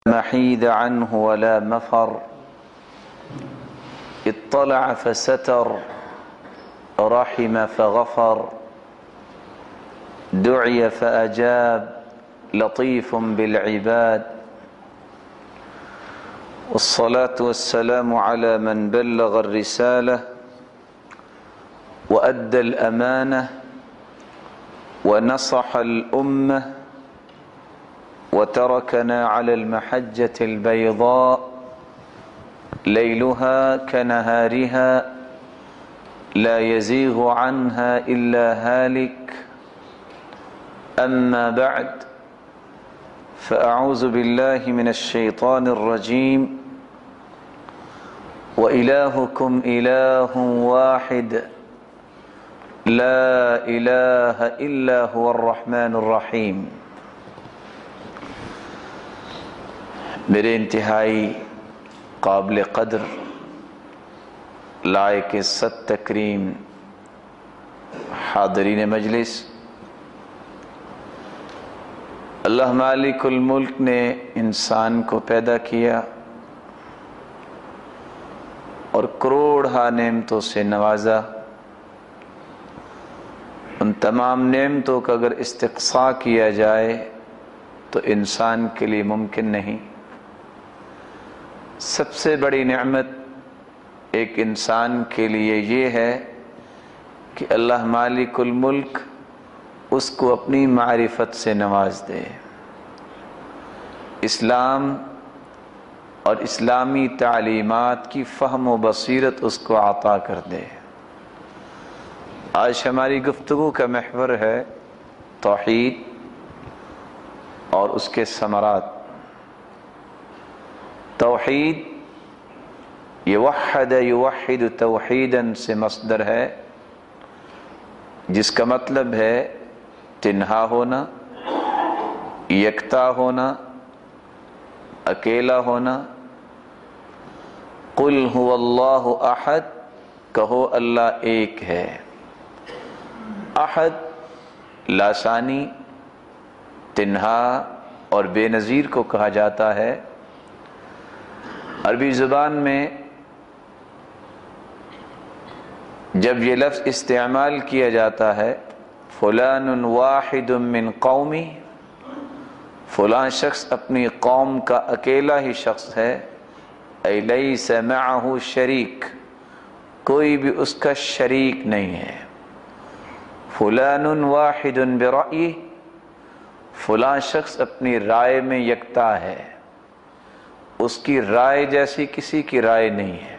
محيد عنه ولا مفر اطلع فستر رحم فغفر دعي فأجاب لطيف بالعباد والصلاة والسلام على من بلغ الرسالة وأدى الأمانة ونصح الأمة وتركنا على المحجة البيضاء ليلها كنهارها لا يزيغ عنها إلا هالك. أما بعد فأعوذ بالله من الشيطان الرجيم وإلهكم إله واحد لا إله إلا هو الرحمن الرحیم. میرے انتہائی قابل قدر لائق عزت تکریم حاضرین مجلس، اللہ مالک الملک نے انسان کو پیدا کیا اور کروڑہا نعمتوں سے نوازا. ان تمام نعمتوں کا اگر استقصاء کیا جائے تو انسان کے لیے ممکن نہیں. سب سے بڑی نعمت ایک انسان کے لیے یہ ہے کہ اللہ مالک الملک اس کو اپنی معرفت سے نواز دے، اسلام اور اسلامی تعلیمات کی فہم و بصیرت اس کو عطا کر دے. آج ہماری گفتگو کا محور ہے توحید اور اس کے ثمرات. توحید یہ وحد یوحد توحیدا سے مصدر ہے، جس کا مطلب ہے تنہا ہونا، یکتا ہونا، اکیلا ہونا. قل هو اللہ احد، کہو اللہ ایک ہے. احد لاسانی، تنہا اور بے نظیر کو کہا جاتا ہے. عربی زبان میں جب یہ لفظ استعمال کیا جاتا ہے فلان واحد من قومی، فلاں شخص اپنی قوم کا اکیلا ہی شخص ہے، ای لیس معہ شریک، کوئی بھی اس کا شریک نہیں ہے. فلان واحد برأیہ، فلاں شخص اپنی رائے میں یکتا ہے، اس کی رائے جیسی کسی کی رائے نہیں ہے.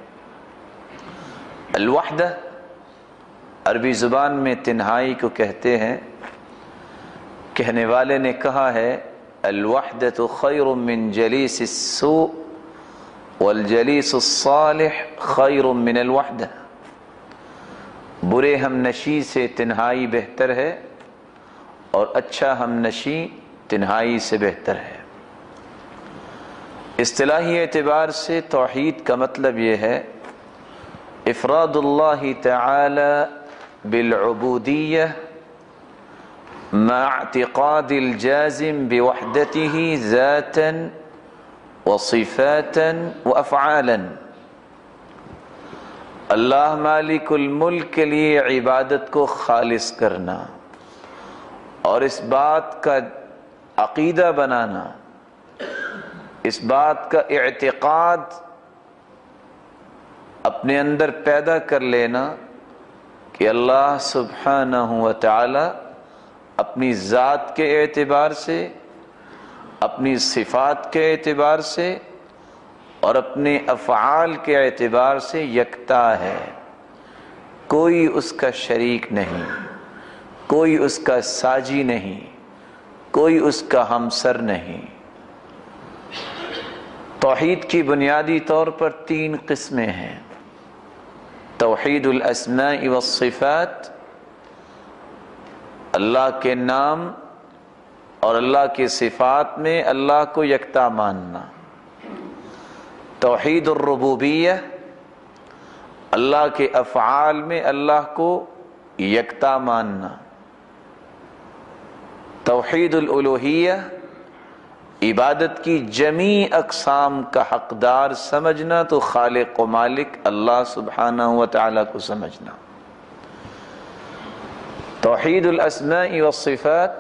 الوحدہ عربی زبان میں تنہائی کو کہتے ہیں. کہنے والے نے کہا ہے الوحدۃ خیر من جلیس السوء والجلیس الصالح خیر من الوحدہ. برے ہم نشی سے تنہائی بہتر ہے اور اچھا ہم نشی تنہائی سے بہتر ہے. اصطلاحی اعتبار سے توحید کا مطلب یہ ہے افراد اللہ تعالی بالعبودیہ مع اعتقاد الجازم بوحدتہ ذاتا وصفاتا وافعالا. اللہ مالک الملک کے لیے عبادت کو خالص کرنا اور اس بات کا عقیدہ بنانا، اس بات کا اعتقاد اپنے اندر پیدا کر لینا کہ اللہ سبحانہ و تعالی اپنی ذات کے اعتبار سے، اپنی صفات کے اعتبار سے اور اپنے افعال کے اعتبار سے یکتا ہے. کوئی اس کا شریک نہیں، کوئی اس کا ساجی نہیں، کوئی اس کا ہمسر نہیں. توحید کی بنیادی طور پر 3 قسمیں ہیں. توحید الاسماء والصفات، اللہ کے نام اور اللہ کی صفات میں اللہ کو یکتا ماننا. توحید الربوبیہ، اللہ کے افعال میں اللہ کو یکتا ماننا. توحید الالوہیہ، عبادت کی جمیع اقسام کا حقدار سمجھنا تو خالق و مالک اللہ سبحانہ و تعالی کو سمجھنا۔ توحید الاسماء والصفات،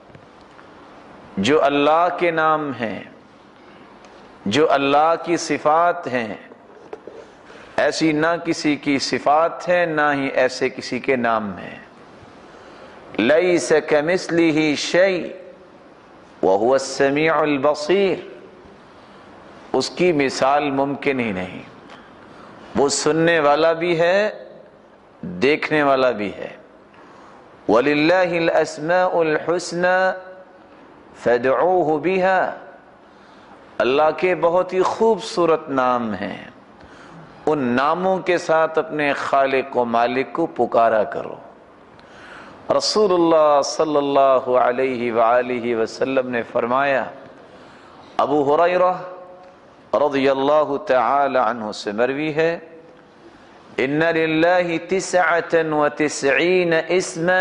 جو اللہ کے نام ہیں، جو اللہ کی صفات ہیں، ایسی نہ کسی کی صفات ہیں نہ ہی ایسے کسی کے نام ہیں۔ لیس کمثلہ شیء وہو السمیع البصیر، اس کی مثال ممکن ہی نہیں، وہ سننے والا بھی ہے دیکھنے والا بھی ہے۔ وَلِلَّهِ الْأَسْمَاءُ الْحُسْنَى فَادْعُوهُ بِهَا، اللہ کے بہت ہی خوبصورت نام ہیں، ان ناموں کے ساتھ اپنے خالق و مالک کو پکارا کرو۔ رسول اللہ صلی اللہ علیہ وآلہ وسلم نے فرمایا، ابو ہریرہ رضی اللہ تعالی عنہ سے مروی ہے، ان للہ 99 اسما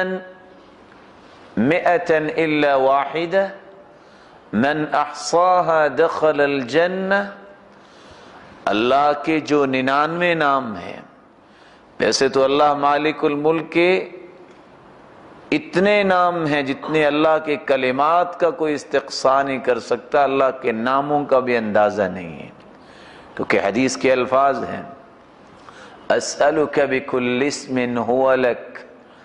100 الا واحدہ من احصاها دخل الجنہ، اللہ کے جو 99 نام ہیں، ویسے تو اللہ مالک الملک کے اتنے نام ہیں جتنے اللہ کے کلمات کا کوئی استقصاء نہیں کر سکتا، اللہ کے ناموں کا بھی اندازہ نہیں ہے، کیونکہ حدیث کے الفاظ ہیں، اسألک بکل اسم هو لک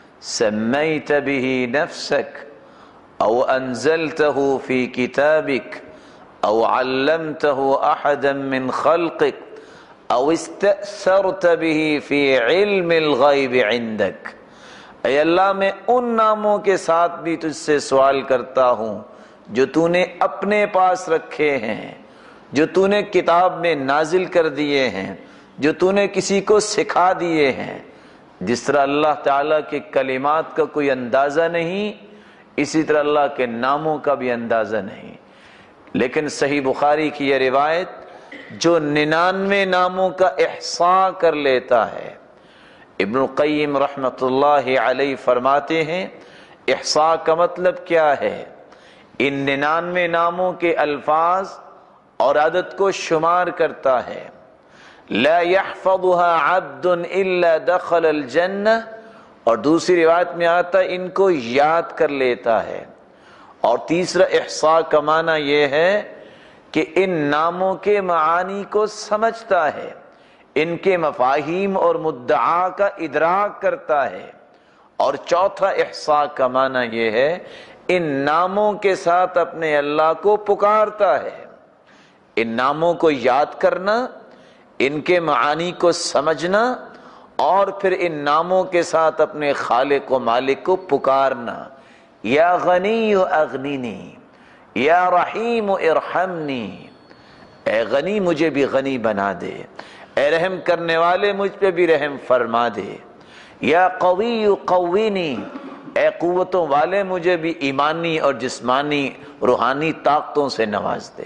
سمیت به نفسک او انزلته فی کتابک او علمته احدا من خلقک او استأثرت به فی علم الغیب عندک۔ اے اللہ، میں ان ناموں کے ساتھ بھی تجھ سے سوال کرتا ہوں جو تو نے اپنے پاس رکھے ہیں، جو تو نے کتاب میں نازل کر دیے ہیں، جو تو نے کسی کو سکھا دیے ہیں۔ جس طرح اللہ تعالیٰ کے کلمات کا کوئی اندازہ نہیں، اسی طرح اللہ کے ناموں کا بھی اندازہ نہیں۔ لیکن صحیح بخاری کی یہ روایت، جو 99 ناموں کا احصاء کر لیتا ہے، ابن القیم رحمۃ اللہ علیہ فرماتے ہیں، احصاء کا مطلب کیا ہے؟ ان 99 ناموں کے الفاظ اور عدد کو شمار کرتا ہے۔ لا يحفظها عبد الا دخل الجنہ، اور دوسری روایت میں آتا ہے ان کو یاد کر لیتا ہے۔ اور تیسرا احصاء کا معنی یہ ہے کہ ان ناموں کے معانی کو سمجھتا ہے، ان کے مفاہیم اور مدعا کا ادراک کرتا ہے۔ اور چوتھا احصاء کا معنی یہ ہے، ان ناموں کے ساتھ اپنے اللہ کو پکارتا ہے۔ ان ناموں کو یاد کرنا، ان کے معانی کو سمجھنا، اور پھر ان ناموں کے ساتھ اپنے خالق و مالک کو پکارنا، یا غنی اغنینی، یا رحیم ارحمنی، اے غنی مجھے بھی غنی بنا دے، اے رحم کرنے والے مجھ پہ بھی رحم فرما دے، یا قوی قوینی، اے قوتوں والے مجھے بھی ایمانی اور جسمانی روحانی طاقتوں سے نواز دے۔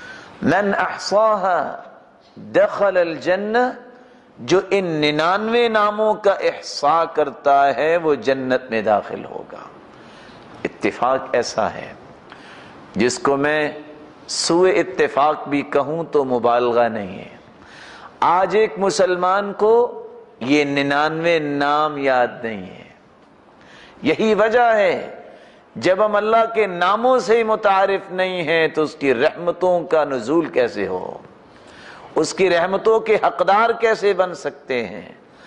من احصاها دخل الجنہ، جو ان 99 ناموں کا احصاء کرتا ہے وہ جنت میں داخل ہوگا۔ اتفاق ایسا ہے جس کو میں سوء اتفاق بھی کہوں تو مبالغہ نہیں ہے۔ آج ایک مسلمان کو یہ 99 نام یاد نہیں ہے۔ یہی وجہ ہے جب ہم اللہ کے ناموں سے ہی متعارف نہیں ہیں تو اس کی رحمتوں کا نزول کیسے ہو، اس کی رحمتوں کے حقدار کیسے بن سکتے ہیں۔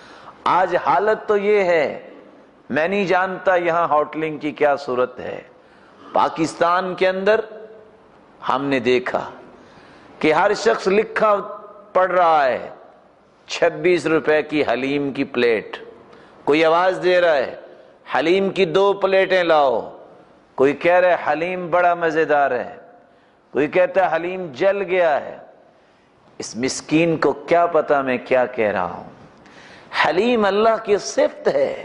آج حالت تو یہ ہے، میں نہیں جانتا یہاں ہوٹلنگ کی کیا صورت ہے، پاکستان کے اندر ہم نے دیکھا کہ ہر شخص لکھا پڑھ رہا ہے 26 روپے کی حلیم کی پلیٹ، کوئی آواز دے رہا ہے حلیم کی 2 پلیٹیں لاؤ، کوئی کہہ رہا ہے حلیم بڑا مزیدار ہے، کوئی کہتا ہے حلیم جل گیا ہے۔ اس مسکین کو کیا پتا میں کیا کہہ رہا ہوں۔ حلیم اللہ کی صفت ہے،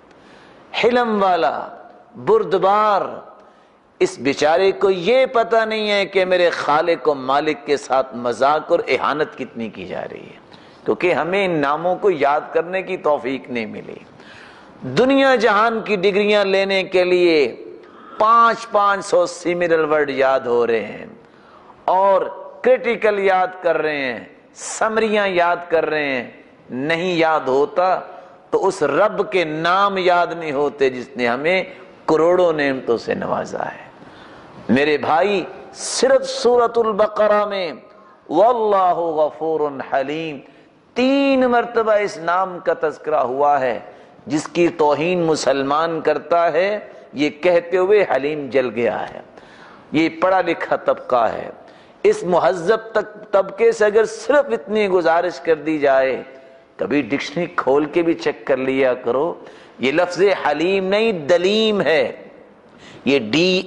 حلم والا، بردبار۔ اس بیچارے کو یہ پتہ نہیں ہے کہ میرے خالق و مالک کے ساتھ مذاق اور اہانت کتنی کی جا رہی ہے، کیونکہ ہمیں ان ناموں کو یاد کرنے کی توفیق نہیں ملی۔ دنیا جہان کی ڈگریاں لینے کے لیے 500 سیمینل ورڈ یاد ہو رہے ہیں، اور کریٹیکل یاد کر رہے ہیں، سمریاں یاد کر رہے ہیں، نہیں یاد ہوتا تو اس رب کے نام یاد نہیں ہوتے جس نے ہمیں کروڑوں نعمتوں سے نوازا ہے۔ میرے بھائی، صرف سورۃ البقرہ میں واللہ غفور حلیم 3 مرتبہ اس نام کا تذکرہ ہوا ہے۔ جس کی توہین مسلمان کرتا ہے یہ کہتے ہوئے حلیم جل گیا ہے۔ یہ پڑھا لکھا طبقہ ہے، اس مہذب طبقے سے اگر صرف اتنی گزارش کر دی جائے، کبھی ڈکشنری کھول کے بھی چیک کر لیا کرو، یہ لفظ حلیم نہیں دلیم ہے، یہ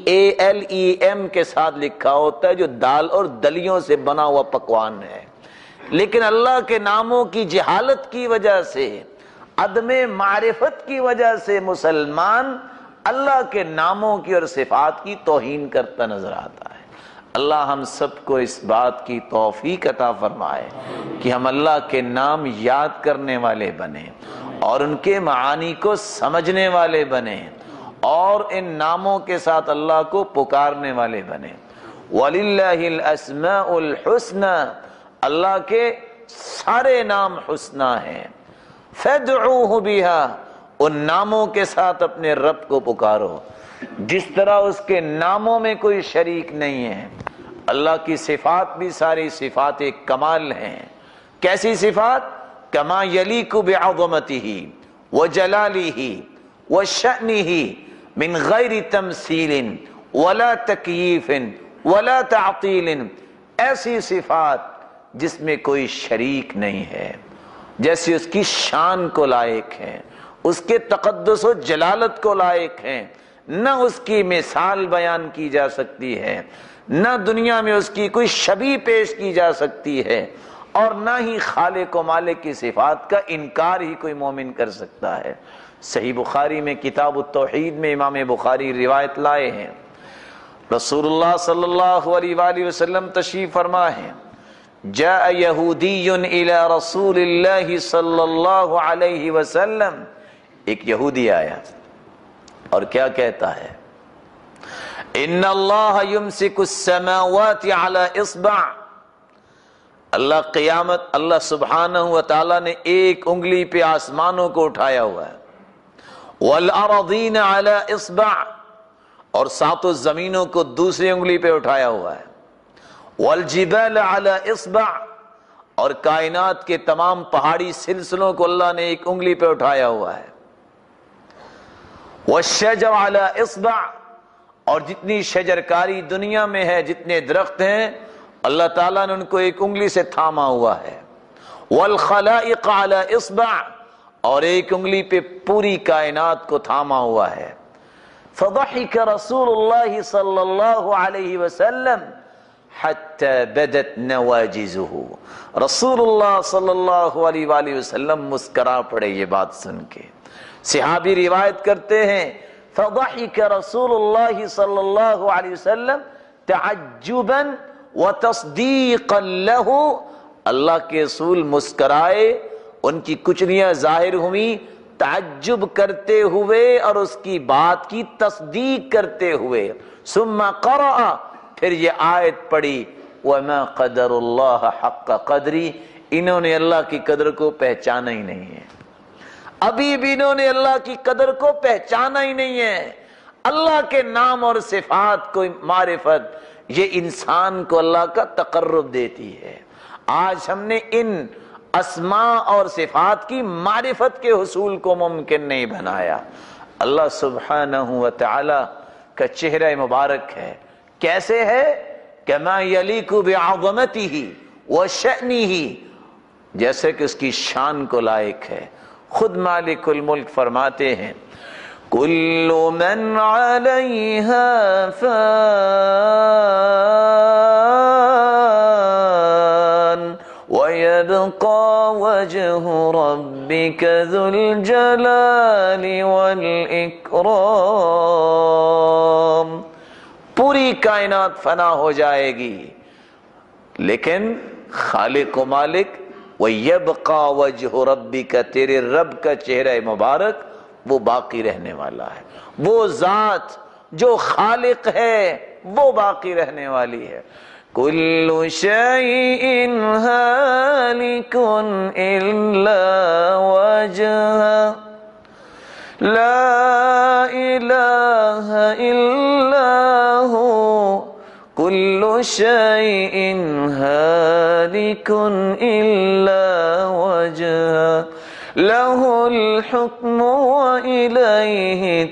DALEM کے ساتھ لکھا ہوتا ہے، جو دال اور دلیوں سے بنا ہوا پکوان ہے۔ لیکن اللہ کے ناموں کی جہالت کی وجہ سے، عدم معرفت کی وجہ سے مسلمان اللہ کے ناموں کی اور صفات کی توہین کرتا نظر آتا ہے۔ اللہ ہم سب کو اس بات کی توفیق عطا فرمائے کہ ہم اللہ کے نام یاد کرنے والے بنیں اور ان کے معانی کو سمجھنے والے بنیں اور ان ناموں کے ساتھ اللہ کو پکارنے والے بنیں۔ وَلِلَّهِ الْأَسْمَاءُ الْحُسْنَى، اللہ کے سارے نام حسنہ ہیں۔ فَادْعُوهُ بِهَا، ان ناموں کے ساتھ اپنے رب کو پکارو جس طرح اس کے ناموں میں کوئی شریک نہیں ہے۔ اللہ کی صفات بھی ساری صفات کمال ہیں۔ کیسی صفات؟ کما یلیق بعظمتہ وجلالہ وشأنہ من غیر تمثیل ولا تکییف ولا تعطیل، ایسی صفات جس میں کوئی شریک نہیں ہے، جیسی اس کی شان کو لائق ہے، اس کے تقدس و جلالت کو لائق ہیں، نہ اس کی مثال بیان کی جا سکتی ہے، نہ دنیا میں اس کی کوئی شبیہ پیش کی جا سکتی ہے، اور نہ ہی خالق و مالک کی صفات کا انکار ہی کوئی مومن کر سکتا ہے۔ صحیح بخاری میں کتاب التوحید میں امام بخاری روایت لائے ہیں، رسول اللہ صلی اللہ علیہ وآلہ وسلم تشریف فرما ہے، جاء یہودی الی رسول اللہ صلی اللہ علیہ وسلم، ایک یہودی آیا اور کیا کہتا ہے؟ ان اللہ یمسک السماوات علی اصبع، اللہ سبحانہ و تعالی نے ایک انگلی پہ آسمانوں کو اٹھایا ہوا ہے، والارضین علی اصبع، اور 7 زمینوں کو دوسری انگلی پہ اٹھایا ہوا ہے، والجبال علی اصبع، اور کائنات کے تمام پہاڑی سلسلوں کو اللہ نے ایک انگلی پہ اٹھایا ہوا ہے، والشجر علی اصبع، اور جتنی شجرکاری دنیا میں ہے، جتنے درخت ہیں، اللہ تعالیٰ نے ان کو ایک انگلی سے تھاما ہوا ہے، والخلائق علی اصبع، اور ایک انگلی پہ پوری کائنات کو تھاما ہوا ہے۔ فضحک رسول اللہ صلی اللہ علیہ وسلم حتی بدت نواجزہ، رسول اللہ صلی اللہ علیہ وآلہ وسلم مسکرا پڑے یہ بات سن کے۔ صحابی روایت کرتے ہیں، فضحک رسول اللہ صلی اللہ علیہ وسلم تعجبا وتصدیقا لہ، اللہ کے رسول مسکرائے، ان کی کچلیاں ظاہر ہوئیں تعجب کرتے ہوئے اور اس کی بات کی تصدیق کرتے ہوئے۔ ثم قرأ، پھر یہ آیت پڑھی، وما قدر اللہ حق قدری، انہوں نے اللہ کی قدر کو پہچانا ہی نہیں ہے، ابھی بھی انہوں نے اللہ کی قدر کو پہچانا ہی نہیں ہے۔ اللہ کے نام اور صفات کو معرفت، یہ انسان کو اللہ کا تقرب دیتی ہے۔ آج ہم نے ان اسماء اور صفات کی معرفت کے حصول کو ممکن نہیں بنایا۔ اللہ سبحانہ و تعالی کا چہرہ مبارک ہے، کیسے ہے؟ کما یلیق بعظمتہ وشأنہ، جیسے کہ اس کی شان کو لائق ہے۔ خود مالک الملک فرماتے ہیں، کل من علیہا فان ویبقى وجہ ربک ذو الجلال والاکرام، پوری کائنات فنا ہو جائے گی لیکن خالق و مالک وَيَبْقَى وَجْهُ رَبِّكَ، تیرے رب کا چہرہ مبارک وہ باقی رہنے والا ہے، وہ ذات جو خالق ہے وہ باقی رہنے والی ہے۔ کل شیء ہالک الا وجہہ لا الہ الا ہو کل شیء ہالک الا وجہہ لہ الحکم وإلیہ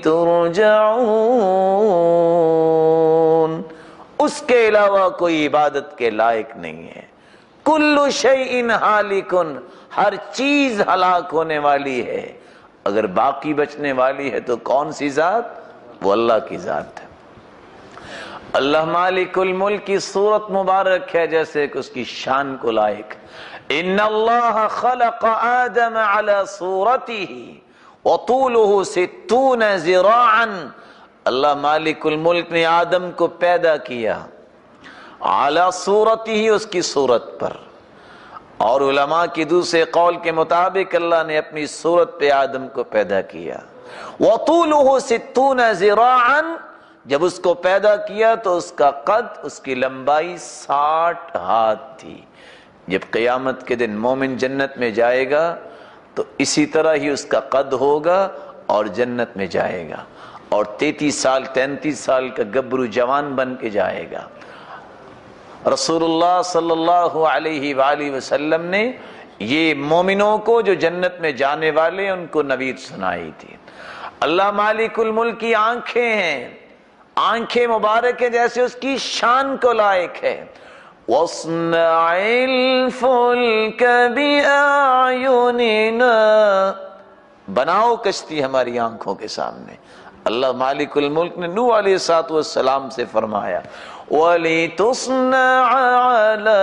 ترجعون۔ اس کے علاوہ کوئی عبادت کے لائق نہیں ہے۔ کل شیء ہالک، ہر چیز ہلاک ہونے والی ہے، اگر باقی بچنے والی ہے تو کون سی ذات؟ وہ اللہ کی ذات ہے۔ اللہ مالک الملک کی صورت مبارک ہے جیسے کہ اس کی شان کو لائق۔ ان اللہ خلق آدم علی صورتہ وطولہ 60 ذراعا، اللہ مالک الملک نے آدم کو پیدا کیا علی صورتہ، اس کی صورت پر، اور علماء کی دوسرے قول کے مطابق اللہ نے اپنی صورت پہ آدم کو پیدا کیا۔ وطولہ 60 ذراعا، جب اس کو پیدا کیا تو اس کا قد، اس کی لمبائی 60 ہاتھ تھی۔ جب قیامت کے دن مومن جنت میں جائے گا تو اسی طرح ہی اس کا قد ہوگا اور جنت میں جائے گا، اور 33 سال کا گبرو جوان بن کے جائے گا۔ رسول اللہ صلی اللہ علیہ وآلہ وسلم نے یہ مومنوں کو جو جنت میں جانے والے ان کو نوید سنائی تھی۔ اللہ مالک الملک کی آنکھیں ہیں، آنکھیں مبارک ہیں جیسے اس کی شان کو لائق ہے۔ وَاصْنَعِ الْفُلْكَ بِأَعْيُنِنَا، بناؤ کشتی ہماری آنکھوں کے سامنے۔ اللہ مالک الملک نے نوح علیہ السلام سے فرمایا وَلِتُصْنَعَ عَلَىٰ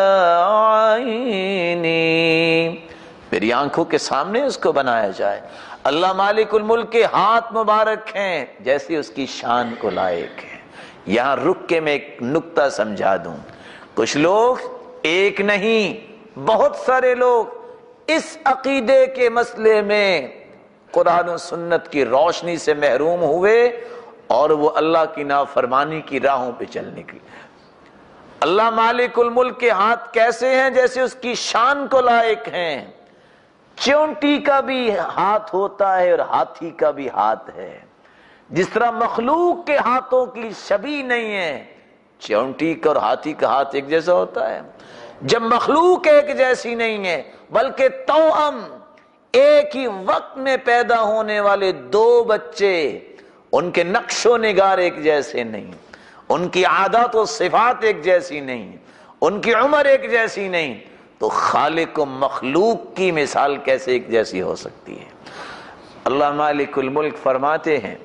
عَيْنِي، میری آنکھوں کے سامنے اس کو بنایا جائے۔ اللہ مالک الملک کے ہاتھ مبارک ہیں جیسے اس کی شان کو لائق ہے۔ یہاں رک کے میں ایک نکتہ سمجھا دوں، کچھ لوگ، ایک نہیں بہت سارے لوگ اس عقیدے کے مسئلے میں قرآن و سنت کی روشنی سے محروم ہوئے اور وہ اللہ کی نافرمانی کی راہوں پہ چل نکلے۔ اللہ مالک الملک کے ہاتھ کیسے ہیں؟ جیسے اس کی شان کو لائق ہیں۔ چونٹی کا بھی ہاتھ ہوتا ہے اور ہاتھی کا بھی ہاتھ ہے، جس طرح مخلوق کے ہاتھوں کی شبیہ نہیں ہے، چونٹی کا اور ہاتھی کا ہاتھ ایک جیسا ہوتا ہے۔ جب مخلوق ایک جیسی نہیں ہے بلکہ توأم، ایک ہی وقت میں پیدا ہونے والے دو بچے، ان کے نقش و نگار ایک جیسے نہیں، ان کی عادات و صفات ایک جیسی نہیں، ان کی عمر ایک جیسی نہیں، تو خالق و مخلوق کی مثال کیسے ایک جیسی ہو سکتی ہے؟ اللہ مالک الملک فرماتے ہیں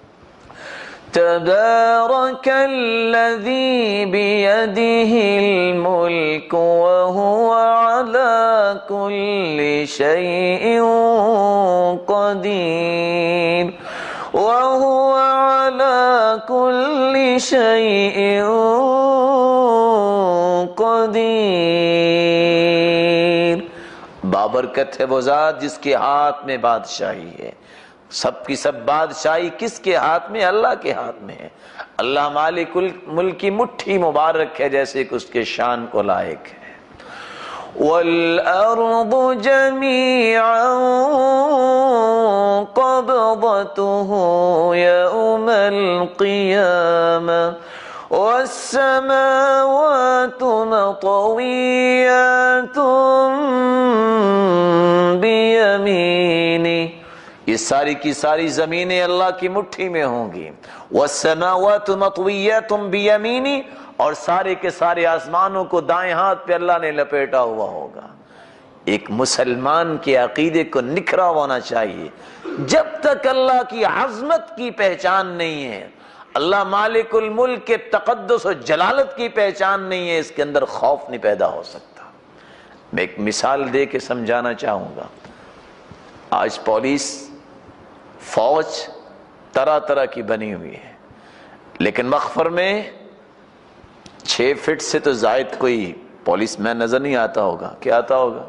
تبارک الذی بیدہ الملک وہو علی کل شیء قدیر وہو علی کل شیء قدیر۔ بابرکت ہے وہ ذات جس کے ہاتھ میں بادشاہی ہے، سب کی سب بادشاہی کس کے ہاتھ میں؟ اللہ کے ہاتھ میں ہے۔ اللہ مالک الملک کی مٹھی مبارک ہے جیسے کہ اس کے شان کو لائق ہے۔ وَالْأَرْضُ جَمِيعًا قَبْضَتُهُ يَوْمَ الْقِيَامَةِ وَالسَّمَاوَاتُ مَطْوِيَّاتٌ بِيَمِينِهِ، یہ ساری کی ساری زمینیں اللہ کی مٹھی میں ہوں گی۔ وَالسَّمَاوَاتُ مَطْوِيَّاتٌ بِيَمِينِهِ، اور سارے کے سارے آسمانوں کو دائیں ہاتھ پہ اللہ نے لپیٹا ہوا ہوگا۔ ایک مسلمان کے عقیدے کو نکھرا ہونا چاہیے۔ جب تک اللہ کی عظمت کی پہچان نہیں ہے، اللہ مالک الملک کے تقدس و جلالت کی پہچان نہیں ہے، اس کے اندر خوف نہیں پیدا ہو سکتا۔ میں ایک مثال دے کے سمجھانا چاہوں گا۔ آج پولیس، فوج طرح طرح کی بنی ہوئی ہے، لیکن مخفر میں 6 فٹ سے تو زائد کوئی پولیس مین نظر نہیں آتا ہوگا۔ کیا آتا ہوگا؟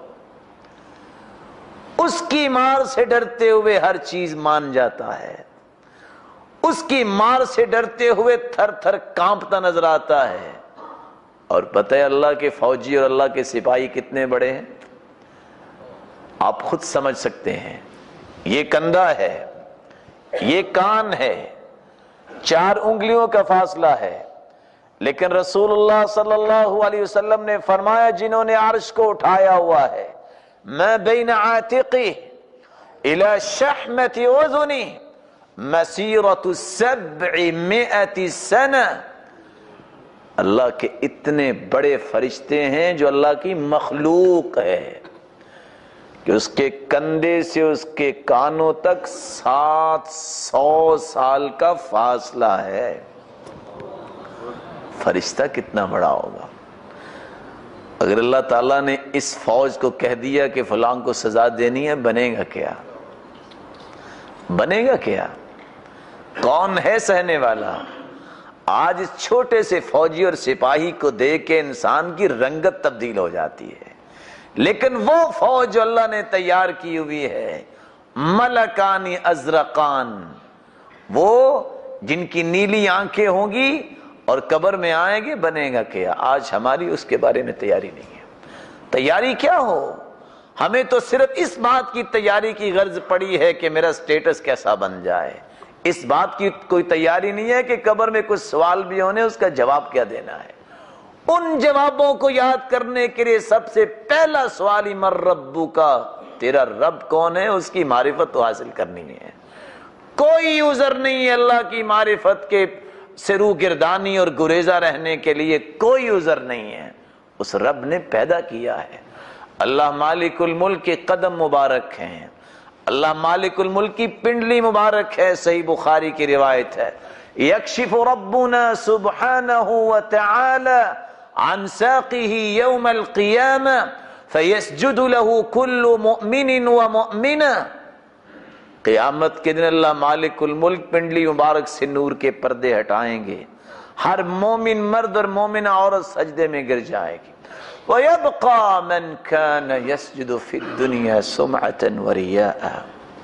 اس کی مار سے ڈرتے ہوئے ہر چیز مان جاتا ہے، اس کی مار سے ڈرتے ہوئے تھر تھر کانپتا نظر آتا ہے۔ اور پتہ ہے اللہ کے فوجی اور اللہ کے سپاہی کتنے بڑے ہیں؟ آپ خود سمجھ سکتے ہیں. یہ کندھا ہے، یہ کان ہے، 4 انگلیوں کا فاصلہ ہے، لیکن رسول اللہ صلی اللہ علیہ وسلم نے فرمایا جنہوں نے عرش کو اٹھایا ہوا ہے، ما بین عاتقی الی شحمت اذنی مسیرۃ 700 سنہ. اللہ کے اتنے بڑے فرشتے ہیں جو اللہ کی مخلوق ہے کہ اس کے کندھے سے اس کے کانوں تک 700 سال کا فاصلہ ہے. فرشتہ کتنا بڑا ہوگا. اگر اللہ تعالیٰ نے اس فوج کو کہہ دیا کہ فلاں کو سزا دینی ہے، بنے گا کیا؟ بنے گا کیا؟ کون ہے سہنے والا؟ آج اس چھوٹے سے فوجی اور سپاہی کو دیکھ کے انسان کی رنگت تبدیل ہو جاتی ہے، لیکن وہ فوج جو اللہ نے تیار کی ہوئی ہے، ملکانی ازرقان، وہ جن کی نیلی آنکھیں ہوں گی اور قبر میں آئیں گے، بنے گا کیا؟ آج ہماری اس کے بارے میں تیاری نہیں ہے. تیاری کیا ہو؟ ہمیں تو صرف اس بات کی تیاری کی غرض پڑی ہے کہ میرا سٹیٹس کیسا بن جائے. اس بات کی کوئی تیاری نہیں ہے کہ قبر میں کچھ سوال بھی ہونے اس کا جواب کیا دینا ہے. ان جوابوں کو یاد کرنے کے لیے سب سے پہلا سوال ہی من ربک، تیرا رب کون ہے، اس کی معرفت تو حاصل کرنی ہے. کوئی عذر نہیں ہے اللہ کی معرفت کے سے روگردانی اور گریزہ رہنے کے لیے، کوئی عذر نہیں ہے. اس رب نے پیدا کیا ہے. اللہ مالک الملک کے قدم مبارک ہیں، اللہ مالک الملک کی پنڈلی مبارک ہے. صحیح بخاری کی روایت ہے، یکشف ربنا سبحانہ وتعالی عن ساقه یوم القیامہ فیسجد له کل مؤمن ومؤمنہ. قیامت کے دن اللہ مالک الملک پنڈلی مبارک سے نور کے پردے ہٹائیں گے، ہر مومن مرد اور مومنہ عورت سجدے میں گر جائے گی. وَيَبْقَى مَنْ كَانَ يَسْجُدُ فِي الدُّنْيَا سُمْعَةً وَرِيَاءً.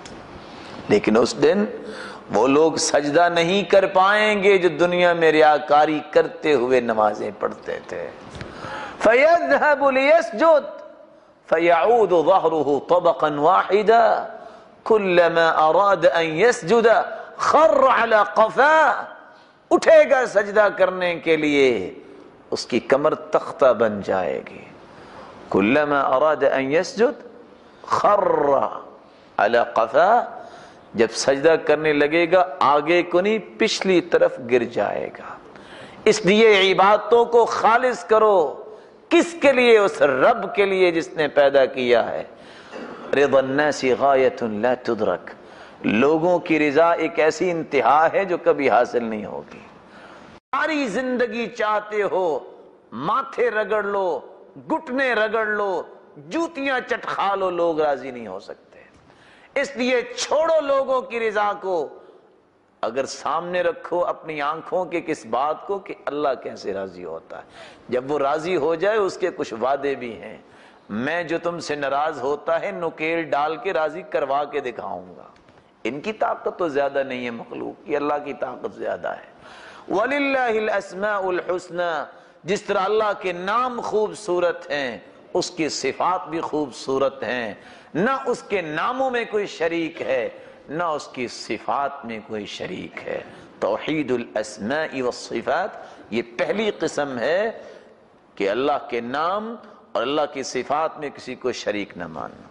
لیکن اس دن وہ لوگ سجدہ نہیں کر پائیں گے جو دنیا میں ریاکاری کرتے ہوئے نمازیں پڑھتے تھے. فَيَذْهَبُ لِيَسْجُدْ فَيَعُودُ ظَهْرُهُ طَبَقًا وَاحِدًا كُلَّمَا أَرَادَ أَن يَسْجُدَ خَرَّ عَلَى قَفَاهُ. اٹھے گا سجدہ کرنے کے لیے، اس کی کمر تختہ بن جائے گی. کلما اراد ان یسجد خر علی قفا. جب سجدہ کرنے لگے گا آگے کو نہیں پچھلی طرف گر جائے گا. اس لیے عبادتوں کو خالص کرو. کس کے لیے؟ اس رب کے لیے جس نے پیدا کیا ہے. رضا الناس غایۃ لا تدرک. لوگوں کی رضا ایک ایسی انتہا ہے جو کبھی حاصل نہیں ہوگی. ساری زندگی چاہتے ہو ماتھے رگڑ لو، گھٹنے رگڑ لو، جوتیاں چٹکھا لو، لوگ راضی نہیں ہو سکتے. اس لیے چھوڑو لوگوں کی رضا کو، اگر سامنے رکھو اپنی آنکھوں کے کس بات کو کہ اللہ کیسے راضی ہوتا ہے. جب وہ راضی ہو جائے اس کے کچھ وعدے بھی ہیں. میں جو تم سے ناراض ہوتا ہے نکیل ڈال کے راضی کروا کے دکھاؤں گا. ان کی طاقت تو زیادہ نہیں ہے مخلوق کی، اللہ کی طاقت زیادہ ہے. وَلِلَّهِ الْأَسْمَاءُ الْحُسْنَى. جس طرح اللہ کے نام خوبصورت ہیں اس کی صفات بھی خوبصورت ہیں. نہ اس کے ناموں میں کوئی شریک ہے نہ اس کی صفات میں کوئی شریک ہے. توحید الاسماء والصفات یہ پہلی قسم ہے کہ اللہ کے نام اور اللہ کی صفات میں کسی کو شریک نہ ماننا.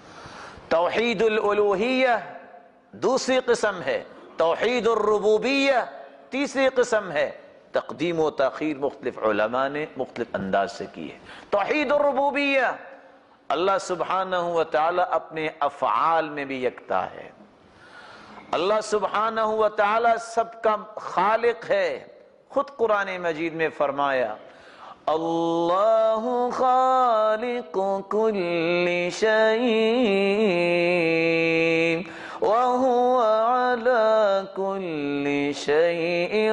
توحید الالوہیہ دوسری قسم ہے. توحید الربوبیہ تیسری قسم ہے. تقدیم و تاخیر مختلف علماء نے مختلف انداز سے کی ہے. توحید الربوبیہ اللہ سبحانہ و تعالی اپنے افعال میں بھی یکتا ہے. اللہ سبحانہ و تعالی سب کا خالق ہے. خود قرآن مجید میں فرمایا اللہ خالق کل شیء وَهُوَ عَلَى كُلِّ شَيْءٍ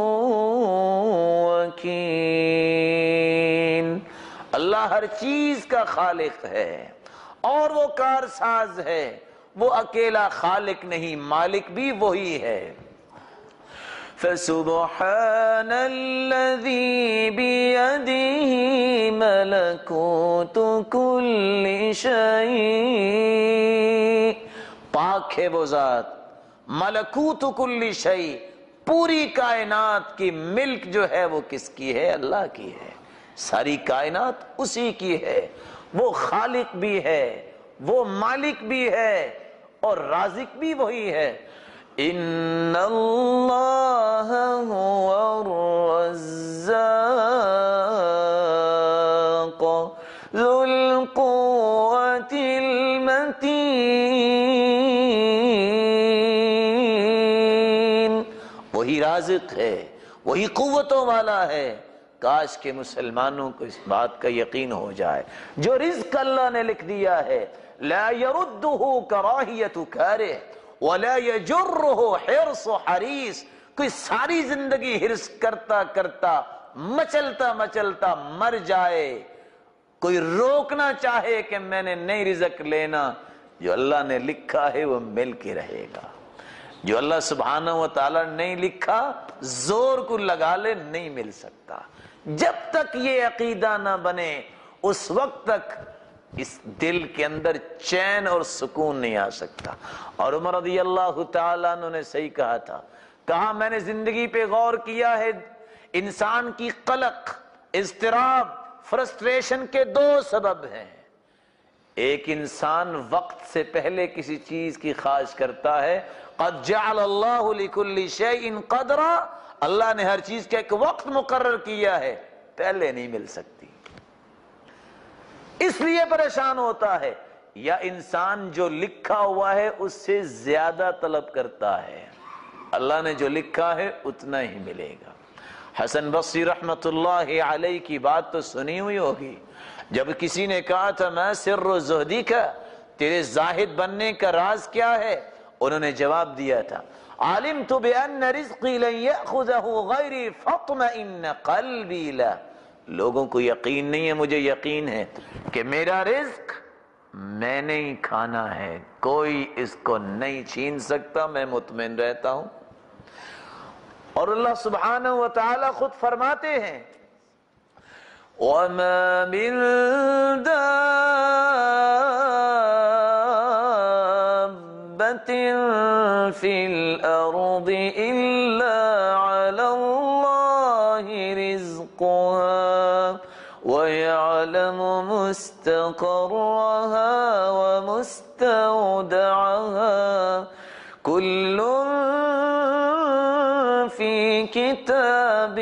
وَكِيلٌ. اللہ ہر چیز کا خالق ہے اور وہ کارساز ہے. وہ اکیلا خالق نہیں، مالک بھی وہی ہے. فسبحان الذی بیدہ ملکوت کل شیء، پاک ہے وہ ذات ملکوت کل شیء، پوری کائنات کی ملک جو ہے وہ کس کی ہے؟ اللہ کی ہے، ساری کائنات اسی کی ہے، وہ خالق بھی ہے، وہ مالک بھی ہے، اور رازق بھی وہی ہے۔ ان اللہ هو الرزاق ذو القوة المتین، وہی رازق ہے، وہی قوتوں والا ہے۔ کاش کہ مسلمانوں کو اس بات کا یقین ہو جائے، جو رزق اللہ نے لکھ دیا ہے، لا يردہ کراہیت کارہ ولا یجرہ حرص حریص، کوئی ساری زندگی حرص کرتا کرتا مچلتا مچلتا مر جائے، کوئی روکنا چاہے کہ میں نے نہیں رزق لینا، جو اللہ نے لکھا ہے وہ مل کے رہے گا، جو اللہ سبحانہ و تعالی نے نہیں لکھا زور کو لگا لے نہیں مل سکتا۔ جب تک یہ عقیدہ نہ بنے اس وقت تک اس دل کے اندر چین اور سکون نہیں آ سکتا۔ اور عمر رضی اللہ تعالیٰ عنہ نے صحیح کہا تھا، کہا میں نے زندگی پہ غور کیا ہے، انسان کی قلق، اضطراب، فرسٹریشن کے دو سبب ہیں۔ ایک انسان وقت سے پہلے کسی چیز کی خواہش کرتا ہے، قد جعل اللہ لکل شیء قدرا، اللہ نے ہر چیز کا ایک وقت مقرر کیا ہے، پہلے نہیں مل سکتی، اس لیے پریشان ہوتا ہے۔ یا انسان جو لکھا ہوا ہے اس سے زیادہ طلب کرتا ہے، اللہ نے جو لکھا ہے اتنا ہی ملے گا۔ حسن بصری رحمت اللہ علیہ کی بات تو سنی ہوئی ہوگی، جب کسی نے کہا تھا میں سر زہدی کا، تیرے زاہد بننے کا راز کیا ہے، انہوں نے جواب دیا تھا، علمت بأن رزقی لن یأخذہ غیری فاطمئن قلبی له، لوگوں کو یقین نہیں ہے، مجھے یقین ہے کہ میرا رزق میں نے ہی کھانا ہے، کوئی اس کو نہیں چھین سکتا، میں مطمئن رہتا ہوں۔ اور اللہ سبحانہ و تعالی خود فرماتے ہیں وَمَا مِن دَابَّةٍ فِي الْأَرْضِ إِلَّا عَلَى اللَّهِ رِزْقُهَا وَيَعْلَمُ مُسْتَقَرَّهَا وَمُسْتَوْدَعَهَا كُلٌّ فِي كِتَابٍ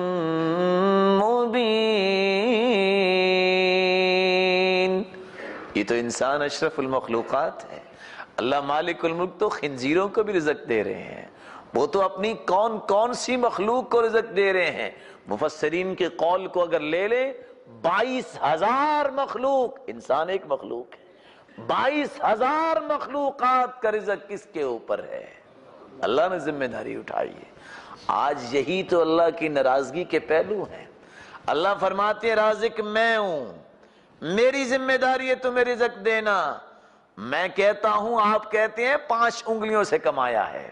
مُبِينٍ۔ یہ تو انسان اشرف المخلوقات ہے، اللہ مالک الملک تو خنزیروں کو بھی رزق دے رہے ہیں، وہ تو اپنی کون کون سی مخلوق کو رزق دے رہے ہیں۔ مفسرین کے قول کو اگر لے لیں، 22,000 مخلوق، انسان ایک مخلوق ہے، 22,000 مخلوقات کا رزق کس کے اوپر ہے؟ اللہ نے ذمہ داری اٹھائی ہے۔ آج یہی تو اللہ کی ناراضگی کے پہلو ہیں۔ اللہ فرماتے ہیں رازق میں ہوں، میری ذمہ داری ہے تمہیں رزق دینا، میں کہتا ہوں، آپ کہتے ہیں 5 انگلیوں سے کمایا ہے۔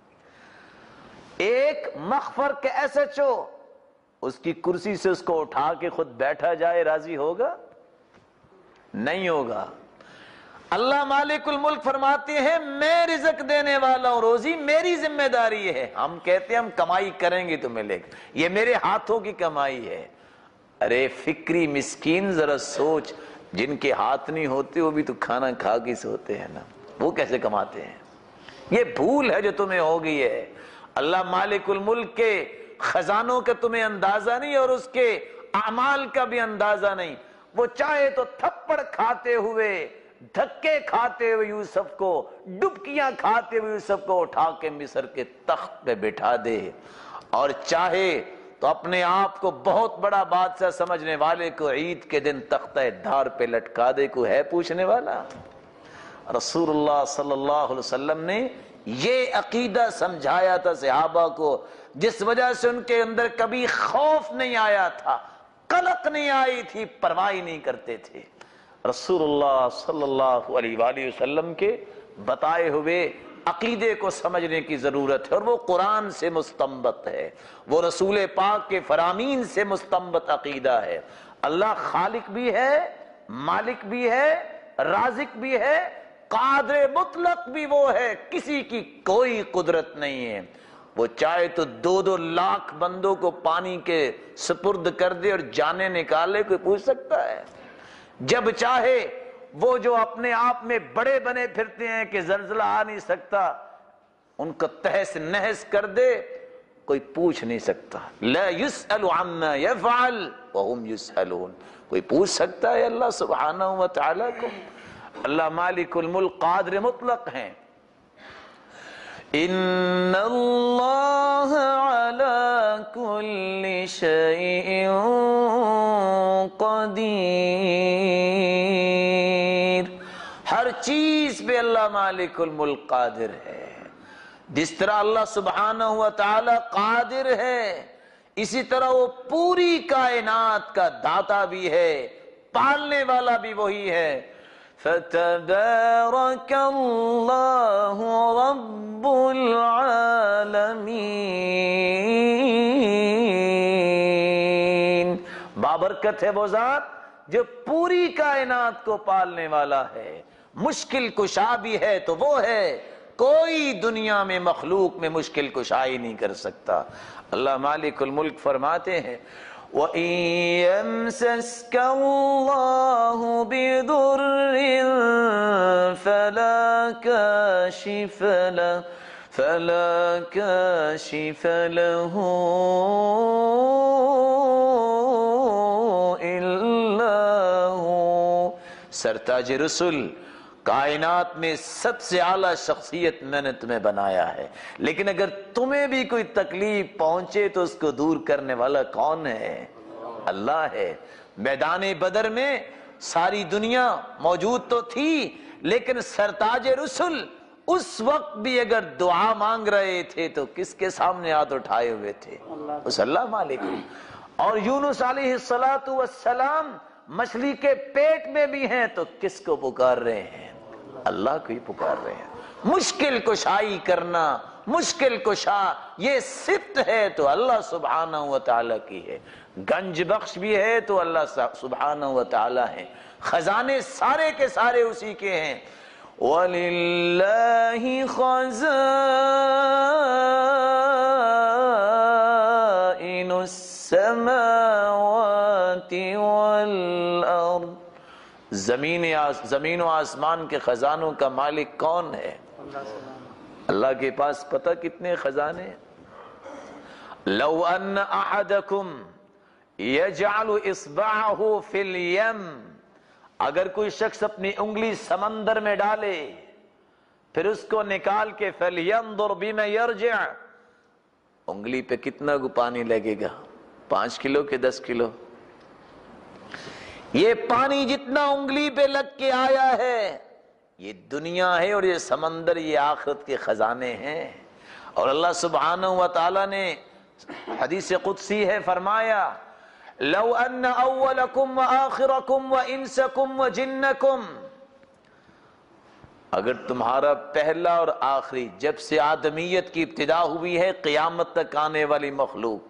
ایک مخفر کے SHO اس کی کرسی سے اس کو اٹھا کے خود بیٹھا جائے، راضی ہوگا؟ نہیں ہوگا۔ اللہ مالک الملک فرماتے ہیں میں رزق دینے والا ہوں، روزی میری ذمہ داری ہے۔ ہم کہتے ہیں ہم کمائی کریں گے تو ملے گا، یہ میرے ہاتھوں کی کمائی ہے۔ ارے فکری مسکین ذرا سوچ، جن کے ہاتھ نہیں ہوتے وہ بھی تو کھانا کھا کے سوتے ہیں نا، وہ کیسے کماتے ہیں؟ یہ بھول ہے جو تمہیں ہو گئی ہے۔ اللہ مالک الملک کے خزانوں کا تمہیں اندازہ نہیں اور اس کے اعمال کا بھی اندازہ نہیں۔ وہ چاہے تو تھپڑ کھاتے ہوئے، دھکے کھاتے ہوئے یوسف کو، ڈبکیاں کھاتے ہوئے یوسف کو اٹھا کے مصر کے تخت پہ بٹھا دے، اور چاہے تو اپنے آپ کو بہت بڑا بادشاہ سمجھنے والے کو عید کے دن تختہ دار پہ لٹکا دے۔ کوئی ہے پوچھنے والا؟ رسول اللہ صلی اللہ علیہ وسلم نے یہ عقیدہ سمجھایا تھا صحابہ کو، جس وجہ سے ان کے اندر کبھی خوف نہیں آیا تھا، قلق نہیں آئی تھی، پرواہ نہیں کرتے تھے۔ رسول اللہ صلی اللہ علیہ وآلہ وسلم کے بتائے ہوئے عقیدے کو سمجھنے کی ضرورت ہے، اور وہ قرآن سے مستنبط ہے، وہ رسول پاک کے فرامین سے مستنبط عقیدہ ہے۔ اللہ خالق بھی ہے، مالک بھی ہے، رازق بھی ہے، قادر مطلق بھی وہ ہے، کسی کی کوئی قدرت نہیں ہے۔ وہ چاہے تو 2-2 لاکھ بندوں کو پانی کے سپرد کر دے اور جانیں نکالے، کوئی پوچھ سکتا ہے؟ جب چاہے وہ جو اپنے آپ میں بڑے بنے پھرتے ہیں کہ زلزلہ آ نہیں سکتا، ان کو تہس نہس کر دے، کوئی پوچھ نہیں سکتا۔ لا يسأل عما يفعل وهم يسألون۔ کوئی پوچھ سکتا ہے اللہ سبحانہ و تعالیٰ کو؟ اللہ مالک الملک قادر مطلق ہیں۔ ان اللہ علی کل شیء قدیر، ہر چیز پہ اللہ مالک الملک قادر ہے۔ جس طرح اللہ سبحانہ و تعالی قادر ہے، اسی طرح وہ پوری کائنات کا داتا بھی ہے، پالنے والا بھی وہی ہے۔ فتبارک اللہ رب العالمین، بابرکت ہے وہ ذات جو پوری کائنات کو پالنے والا ہے، مشکل کشا بھی ہے تو وہ ہے، کوئی دنیا میں مخلوق میں مشکل کشائی نہیں کر سکتا۔ اللہ مالک الملک فرماتے ہیں وَإِن يَمْسَسْكَ اللَّهُ بِضُرٍّ فَلَا كَاشِفَ لَهُ إِلَّا هُوَ۔ سرتاج رسل، کائنات میں سب سے اعلیٰ شخصیت میں نے تمہیں بنایا ہے، لیکن اگر تمہیں بھی کوئی تکلیف پہنچے تو اس کو دور کرنے والا کون ہے؟ اللہ ہے۔ میدان بدر میں ساری دنیا موجود تو تھی، لیکن سرتاج رسل اس وقت بھی اگر دعا مانگ رہے تھے تو کس کے سامنے ہاتھ اٹھائے ہوئے تھے؟ اس اللہ مالک۔ اور یونس علیہ السلام مچھلی کے پیٹ میں بھی ہیں تو کس کو پکار رہے ہیں؟ اللہ کو ہی پکار رہے ہیں۔ مشکل کشائی کرنا، مشکل کشا یہ صفت ہے تو اللہ سبحانہ و تعالیٰ کی ہے، گنج بخش بھی ہے تو اللہ سبحانہ و تعالیٰ ہے، خزانے سارے کے سارے اسی کے ہیں۔ وَلِلَّهِ خَزَائِنُ السَّمَاوَاتِ وَالْأَرْضِ، زمین و آسمان کے خزانوں کا مالک کون ہے؟ اللہ کے پاس پتہ کتنے خزانے ہیں؟ لو ان احدکم یجعل اصبعہ فی الیم، اگر کوئی شخص اپنی انگلی سمندر میں ڈالے پھر اس کو نکال کے فَلْيَنْظُرْ بِمَ يَرْجِعْ، انگلی پہ کتنا پانی لگے گا؟ 5 کلو کہ 10 کلو؟ یہ پانی جتنا انگلی پہ لگ کے آیا ہے، یہ دنیا ہے، اور یہ سمندر یہ آخرت کے خزانے ہیں۔ اور اللہ سبحانہ و تعالیٰ نے حدیث قدسی ہے فرمایا لو ان اولکم وآخرکم وانسکم وجنکم، اگر تمہارا پہلا اور آخری، جب سے آدمیت کی ابتدا ہوئی ہے قیامت تک آنے والی مخلوق،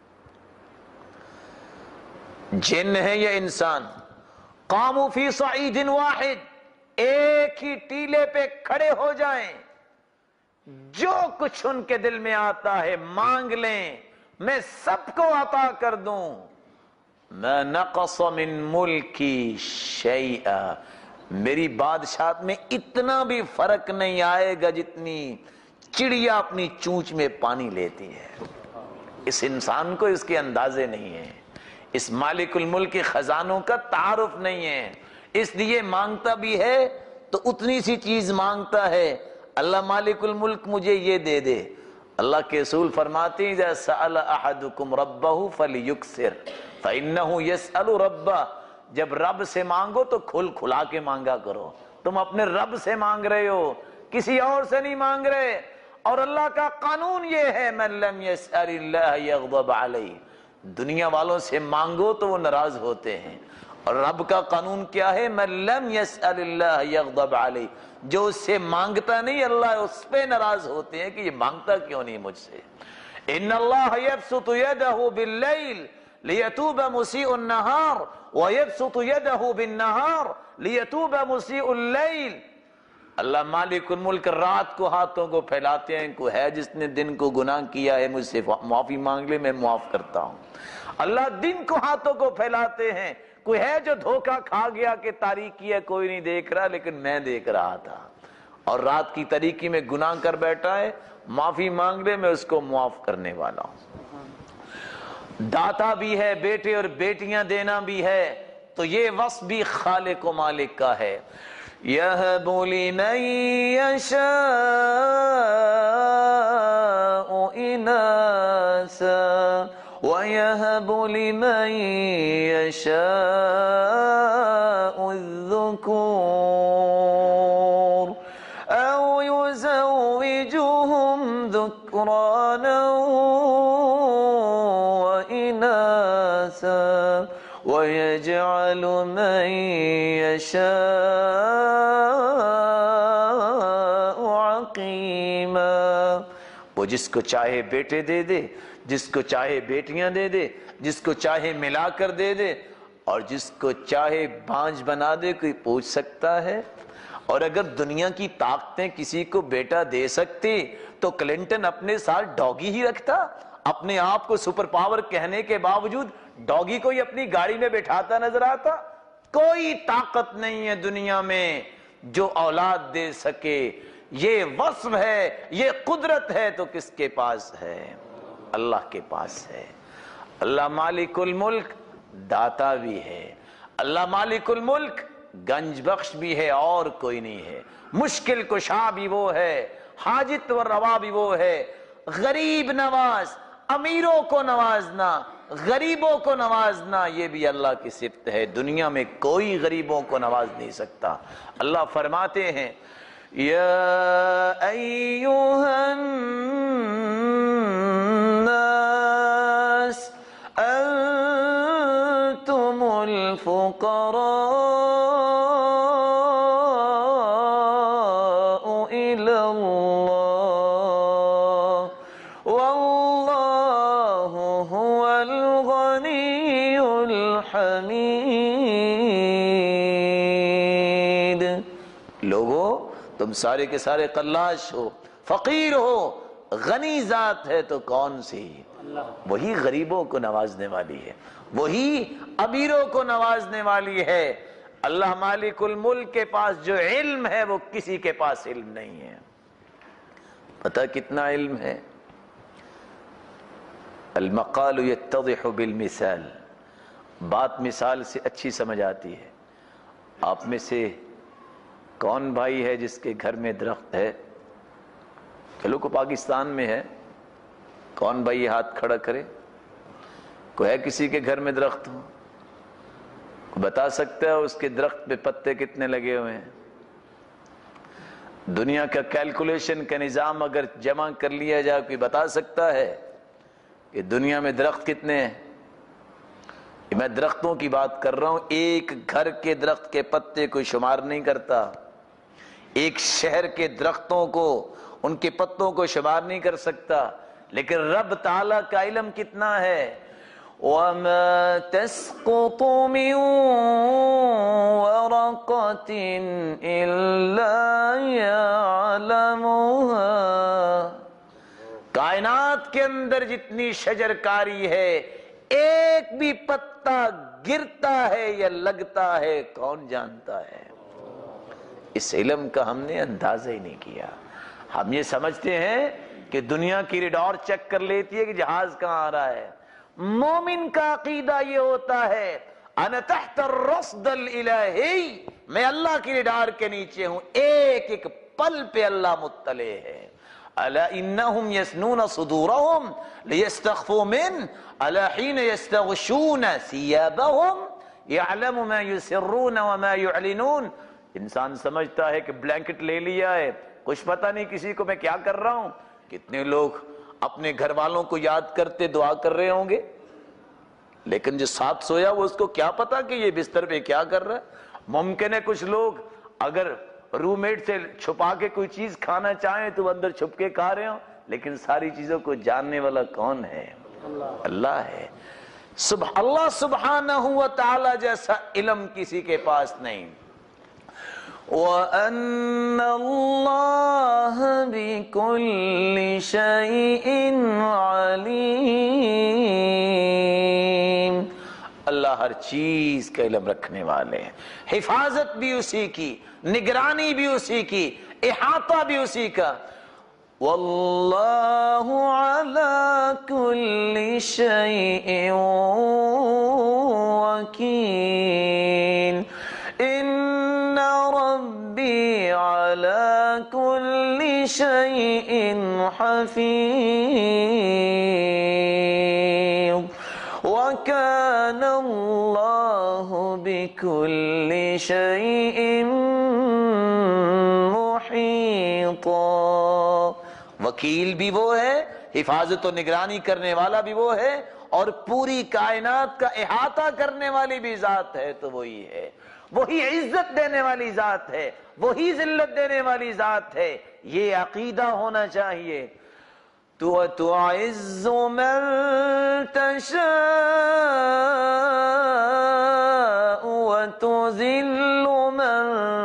جن ہے یا انسان، قاموا فی صعید واحد، ایک ہی ٹیلے پہ کھڑے ہو جائیں، جو کچھ ان کے دل میں آتا ہے مانگ لیں، میں سب کو عطا کر دوں، ما نقص من ملکی شیئا، میری بادشاہت میں اتنا بھی فرق نہیں آئے گا جتنی چڑیا اپنی چونچ میں پانی لیتی ہے۔ اس انسان کو اس کے اندازے نہیں ہیں، اس مالک الملک کے خزانوں کا تعارف نہیں ہے، اس لیے مانگتا بھی ہے تو اتنی سی چیز مانگتا ہے۔ اللہ مالک الملک مجھے یہ دے دے، اللہ کے رسول فرماتے ہیں اذا سأل احدکم ربہ فلیکثر فإنہ یسأل ربہ، جب رب سے مانگو تو کھل کھلا کے مانگا کرو، تم اپنے رب سے مانگ رہے ہو، کسی اور سے نہیں مانگ رہے۔ اور اللہ کا قانون یہ ہے من لم یسأل اللہ یغضب علیہ، دنیا والوں سے مانگو تو وہ ناراض ہوتے ہیں، اور رب کا قانون کیا ہے؟ من لم یسأل اللہ یغضب علیہ، جو اس سے مانگتا نہیں اللہ اس پہ ناراض ہوتے ہیں کہ یہ مانگتا کیوں نہیں مجھ سے۔ ان اللہ یبسط یدہ باللیل لیتوب مسیء النہار ویبسط یدہ بالنہار لیتوب مسیء اللیل۔ اللہ مالک الملک رات کو ہاتھوں کو پھیلاتے ہیں، کوئی ہے جس نے دن کو گناہ کیا ہے مجھ سے معافی مانگ لے میں معاف کرتا ہوں۔ اللہ دن کو ہاتھوں کو پھیلاتے ہیں، کوئی ہے جو دھوکہ کھا گیا کہ تاریکی ہے کوئی نہیں دیکھ رہا لیکن میں دیکھ رہا تھا، اور رات کی تاریکی میں گناہ کر بیٹھا ہے، معافی مانگ لے میں اس کو معاف کرنے والا ہوں۔ داتا بھی ہے، بیٹے اور بیٹیاں دینا بھی ہے، تو یہ وصف بھی خالق و مالک کا ہے۔ یَهَبُ لِمَن یَشَاءُ إِنَاثًا وَيَهَبُ لِمَن يَشَاءُ الذُّكُورَ أَوْ يُزَوِّجُهُمْ ذُكْرَانًا وَإِنَاثًا وَيَجْعَلُ مَن يَشَاءُ عَقِيمًا۔ وہ جس کو چاہے بیٹے دے دے، جس کو چاہے بیٹیاں دے دے، جس کو چاہے ملا کر دے دے، اور جس کو چاہے بانجھ بنا دے۔ کوئی پوچھ سکتا ہے؟ اور اگر دنیا کی طاقتیں کسی کو بیٹا دے سکتی تو کلنٹن اپنے ساتھ ڈاگی ہی رکھتا؟ اپنے آپ کو سپر پاور کہنے کے باوجود ڈاگی کو ہی اپنی گاڑی میں بٹھاتا نظر آتا؟ کوئی طاقت نہیں ہے دنیا میں جو اولاد دے سکے۔ یہ وصف ہے، یہ قدرت ہے تو کس کے پاس ہے؟ اللہ کے پاس ہے۔ اللہ مالک الملک داتا بھی ہے، اللہ مالک الملک گنج بخش بھی ہے، اور کوئی نہیں ہے۔ مشکل کشا بھی وہ ہے، حاجت و روا بھی وہ ہے، غریب نواز، امیروں کو نوازنا، غریبوں کو نوازنا، یہ بھی اللہ کی صفت ہے۔ دنیا میں کوئی غریبوں کو نواز نہیں سکتا۔ اللہ فرماتے ہیں یا ایھا الناس انتم الفقراء الی اللہ واللہ هو الغنی الحمید۔ لوگو تم سارے کے سارے قلاش ہو، فقیر ہو، غنی ذات ہے تو کون سی؟ وہی غریبوں کو نوازنے والی ہے، وہی امیروں کو نوازنے والی ہے۔ اللہ مالک الملک کے پاس جو علم ہے وہ کسی کے پاس علم نہیں ہے۔ پتہ کتنا علم ہے؟ المقال یتضح بالمثال، بات مثال سے اچھی سمجھ آتی ہے۔ آپ میں سے کون بھائی ہے جس کے گھر میں درخت ہے؟ چلو کو پاکستان میں ہے، کون بھائی ہاتھ کھڑا کرے؟ کوئی ہے کسی کے گھر میں درخت ہو؟ بتا سکتا ہے اس کے درخت پہ پتے کتنے لگے ہوئے ہیں؟ دنیا کا کیلکولیشن کا نظام اگر جمع کر لیا جائے کوئی بتا سکتا ہے کہ دنیا میں درخت کتنے ہیں؟ میں درختوں کی بات کر رہا ہوں، ایک گھر کے درخت کے پتے کوئی شمار نہیں کرتا، ایک شہر کے درختوں کو، ان کے پتوں کو شمار نہیں کر سکتا، لیکن رب تعالیٰ کا علم کتنا ہے۔ وَمَا تَسْقُطُ مِن وَرَقَةٍ إِلَّا يَعْلَمُهَا۔ کائنات کے اندر جتنی شجرکاری ہے، ایک بھی پتا گرتا ہے یا لگتا ہے کون جانتا ہے؟ اس علم کا ہم نے اندازہ ہی نہیں کیا۔ ہم یہ سمجھتے ہیں کہ دنیا کی ریڈار چیک کر لیتی ہے کہ جہاز کہاں آ رہا ہے۔ مومن کا عقیدہ یہ ہوتا ہے انا تحت الرصد الالہی، میں اللہ کی ریڈار کے نیچے ہوں، ایک ایک پل پہ اللہ مطلع ہے۔ الا انہم یسنون صدورہم لیستخفوا من الا حین یستغشون ثیابہم یعلم ما یسرون وما یعلنون۔ انسان سمجھتا ہے کہ بلینکٹ لے لیا ہے، کچھ پتہ نہیں کسی کو میں کیا کر رہا ہوں۔ کتنے لوگ اپنے گھر والوں کو یاد کرتے دعا کر رہے ہوں گے؟ لیکن جو ساتھ سویا وہ اس کو کیا پتا کہ یہ بستر پہ کیا کر رہا ہے؟ ممکن ہے کچھ لوگ اگر روم میٹ سے چھپا کے کوئی چیز کھانا چاہیں تو وہ اندر چھپ کے کھا رہے ہوں، لیکن ساری چیزوں کو جاننے والا کون ہے؟ اللہ ہے۔ اللہ سبحانہ و تعالی جیسا علم کسی کے پاس نہیں۔ وَأَنَّ اللَّهَ بِكُلِّ شَيْءٍ عَلِيمٌ، اللہ ہر چیز کا علم رکھنے والے ہیں، حفاظت بھی اسی کی، نگرانی بھی اسی کی، احاطہ بھی اسی کا۔ وَاللَّهُ عَلَى كُلِّ شَيْءٍ وَكِيلٌ، إِنَّ رَبِّي عَلَى كُلِّ شَيْءٍ حَفِيظٌ، وَكَانَ اللَّهُ بِكُلِّ شَيْءٍ مُحِيطًا۔ وکیل بھی وہ ہے، حفاظت و نگرانی کرنے والا بھی وہ ہے، اور پوری کائنات کا احاطہ کرنے والی بھی ذات ہے تو وہی ہے۔ وہی عزت دینے والی ذات ہے، وہی ذلت دینے والی ذات ہے، یہ عقیدہ ہونا چاہیے۔ تو تعز من تشاء وتذل من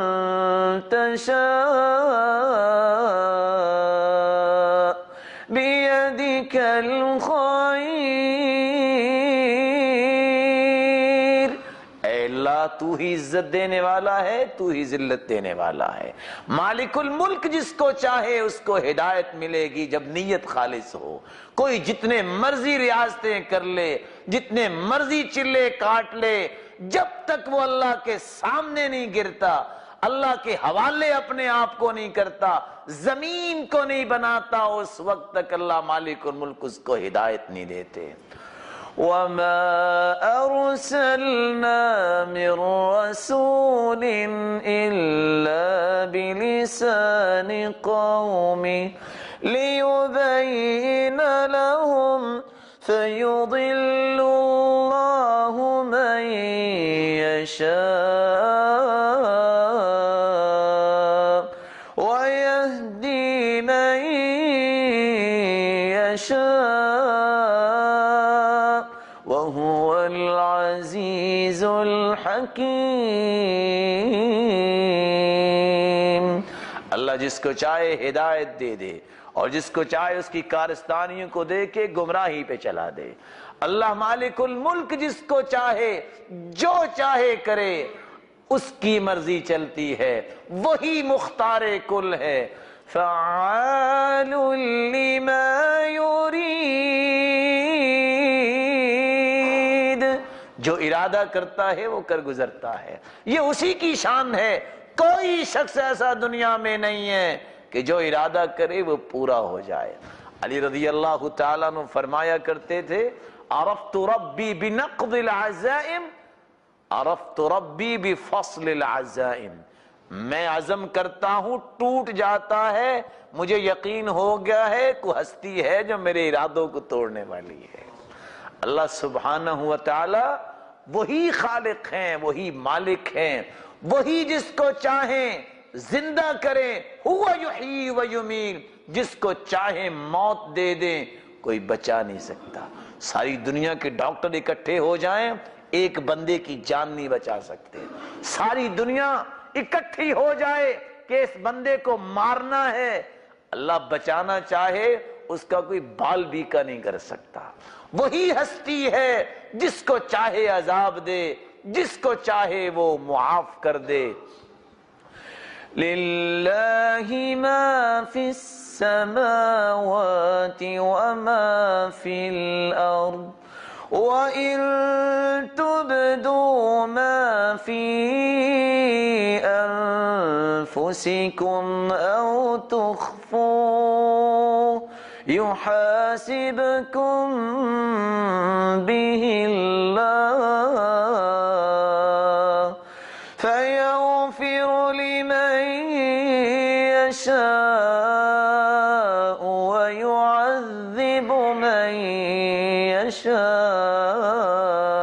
تشاء بيدك الخير، اے اللہ تو ہی عزت دینے والا ہے، تو ہی ذلت دینے والا ہے۔ مالک الملک جس کو چاہے اس کو ہدایت ملے گی جب نیت خالص ہو۔ کوئی جتنے مرضی ریاستیں کر لے، جتنے مرضی چلے کاٹ لے، جب تک وہ اللہ کے سامنے نہیں گرتا، اللہ کے حوالے اپنے آپ کو نہیں کرتا، زمین کو نہیں بناتا، اس وقت تک اللہ مالک الملک اس کو ہدایت نہیں دیتے۔ وَمَا أَرْسَلْنَا مِن رَّسُولٍ إِلَّا بِلِسَانِ قَوْمِهِ لِيُبَيِّنَ لَهُمْ فَيُضِلُّ اللَّهُ مَن يَشَاءُ وَيَهْدِي مَن يَشَاءُ وَهُوَ الْعَزِيزُ الْحَكِيمُ۔ اللہ جس کو چاہے ہدایت دے دے، اور جس کو چاہے اس کی کارستانیوں کو دے کے گمراہی پہ چلا دے۔ اللہ مالک الملک جس کو چاہے جو چاہے کرے، اس کی مرضی چلتی ہے، وہی مختار کل ہے۔ فعال لما يريد، جو ارادہ کرتا ہے وہ کر گزرتا ہے، یہ اسی کی شان ہے۔ کوئی شخص ایسا دنیا میں نہیں ہے کہ جو ارادہ کرے وہ پورا ہو جائے۔ علی رضی اللہ تعالیٰ عنہ فرمایا کرتے تھے، عرفت ربی بنقض العزائم عرفت ربی بفصل العزائم، میں عزم کرتا ہوں ٹوٹ جاتا ہے، مجھے یقین ہو گیا ہے کوئی ہستی ہے جو میرے ارادوں کو توڑنے والی ہے۔ اللہ سبحانہ و تعالی وہی خالق ہیں، وہی مالک ہیں، وہی جس کو چاہیں زندہ کریں، ہوا یحیی و یمیت، جس کو چاہیں موت دے دیں، کوئی بچا نہیں سکتا۔ ساری دنیا کے ڈاکٹر اکٹھے ہو جائیں، ایک بندے کی جان نہیں بچا سکتے۔ ساری دنیا اکٹھی ہو جائے کہ اس بندے کو مارنا ہے، اللہ بچانا چاہے اس کا کوئی بال بیکا نہیں کر سکتا۔ وہی ہستی ہے جس کو چاہے عذاب دے، جس کو چاہے وہ معاف کر دے۔ لِلَّهِ مَا فِي السَّمَاوَاتِ وَمَا فِي الْأَرْضِ وَإِن تُبْدُوا مَا فِي أَنفُسِكُمْ أَوْ تُخْفُوهُ يُحَاسِبْكُم بِهِ اللَّهُ فَيَغْفِرُ لِمَن يَشَاءُ وَيُعَذِّبُ مَن يَشَاءُ، وَهُوَ الْعَزِيزُ الْحَكِيمُ۔ اللہ جس کو چاہے ہدایت دے دے، اور جس کو چاہے گمراہی پہ چلا دے۔ اللہ مالک الملک جس کو چاہے ہدایت دے دے، اور جس کو چاہے گمراہی پہ چلا دے۔ فَيَغْفِرُ لِمَن يَشَاءُ وَيُعَذِّبُ مَن يَشَاءُ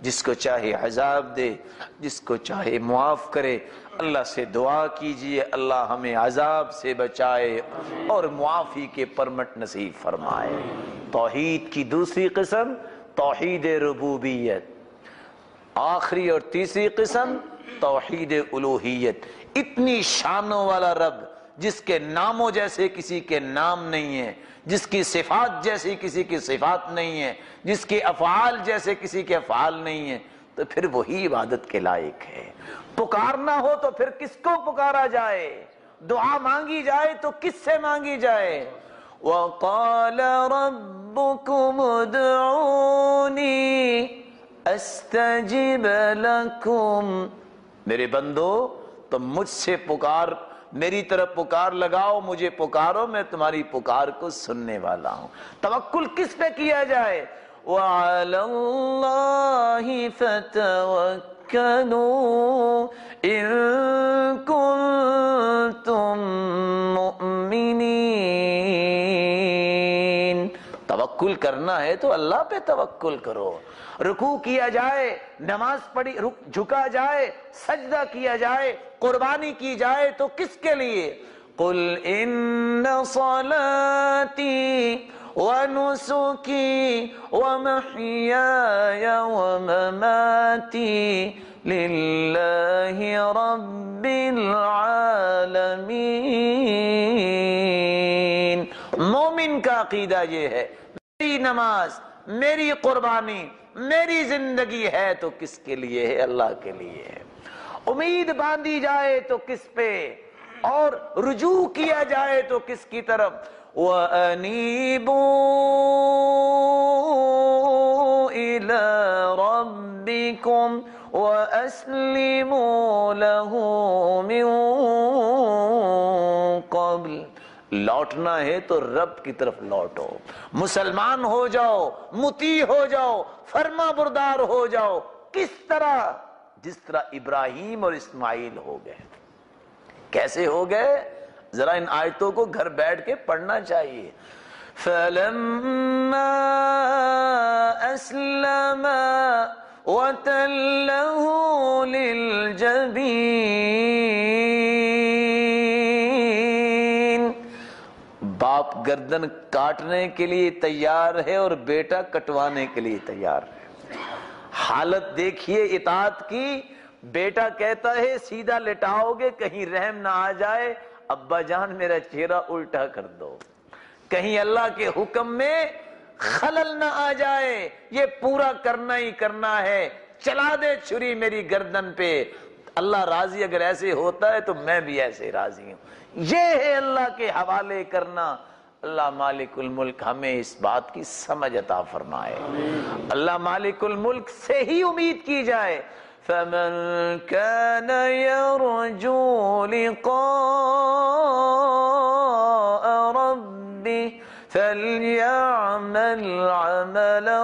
جس کو چاہے عذاب دے، جس کو چاہے معاف کرے۔ اللہ سے دعا کیجئے اللہ ہمیں عذاب سے بچائے اور معافی کے پرمٹ نصیب فرمائے۔ توحید کی دوسری قسم توحید ربوبیت، آخری اور تیسری قسم توحید الوہیت۔ اتنی شانوں والا رب جس کے ناموں جیسے کسی کے نام نہیں ہیں، جس کی صفات جیسی کسی کی صفات نہیں ہیں، جس کے افعال جیسے کسی کے افعال نہیں ہیں، تو پھر وہی عبادت کے لائق ہے۔ پکارنا ہو تو پھر کس کو پکارا جائے، دعا مانگی جائے تو کس سے مانگی جائے؟ وَقَالَ رَبُّكُمُ ادْعُونِي أَسْتَجِبْ لَكُمْ، میرے بندو تم مجھ سے پکار، میری طرف پکار لگاؤ، مجھے پکارو، میں تمہاری پکار کو سننے والا ہوں۔ توکل کس پہ کیا جائے؟ وَعَلَى اللَّهِ فَتَوَكَّلُوا إِن كُنتُم مُؤْمِنِينَ۔ توکل کرنا ہے تو اللہ پہ توکل کرو۔ رکوع کیا جائے، نماز پڑھی، جھکا جائے، سجدہ کیا جائے، قربانی کی جائے تو کس کے لیے؟ قُلْ إِنَّ صَلَاتِي وَنُسُكِي وَمَحْيَايَ وَمَمَاتِي لِلَّهِ رَبِّ الْعَالَمِينَ۔ مومن کا عقیدہ یہ ہے، میری نماز، میری قربانی، میری زندگی ہے تو کس کے لیے ہے؟ اللہ کے لیے ہے۔ امید باندھی جائے تو کس پہ، اور رجوع کیا جائے تو کس کی طرف؟ وَأَنِيبُوا إِلَىٰ رَبِّكُمْ وَأَسْلِمُوا لَهُ مِن قَبْلِ، لوٹنا ہے تو رب کی طرف لوٹو، مسلمان ہو جاؤ، مطیع ہو جاؤ، فرما بردار ہو جاؤ۔ کس طرح؟ جس طرح ابراہیم اور اسماعیل ہو گئے۔ کیسے ہو گئے؟ ذرا ان آیتوں کو گھر بیٹھ کے پڑھنا چاہیے۔ فَلَمَّا أَسْلَمَا وَتَلَّهُ لِلْجَبِينِ، باپ گردن کاٹنے کے لیے تیار ہے اور بیٹا کٹوانے کے لیے تیار ہے۔ حالت دیکھیے اطاعت کی، بیٹا کہتا ہے سیدھا لٹاؤ گے کہیں رحم نہ آ جائے، ابا جان میرا چہرہ الٹا کر دو، کہیں اللہ کے حکم میں خلل نہ آ جائے، یہ پورا کرنا ہی کرنا ہے، چلا دے چھری میری گردن پہ۔ اللہ راضی اگر ایسے ہوتا ہے تو میں بھی ایسے راضی ہوں۔ یہ ہے اللہ کے حوالے کرنا۔ اللہ مالک الملک ہمیں اس بات کی سمجھ عطا فرمائے۔ اللہ مالک الملک سے ہی امید کی جائے۔ فَمَن كَانَ يَرْجُو لِقَاءَ رَبِّهِ فَلْيَعْمَلْ عَمَلًا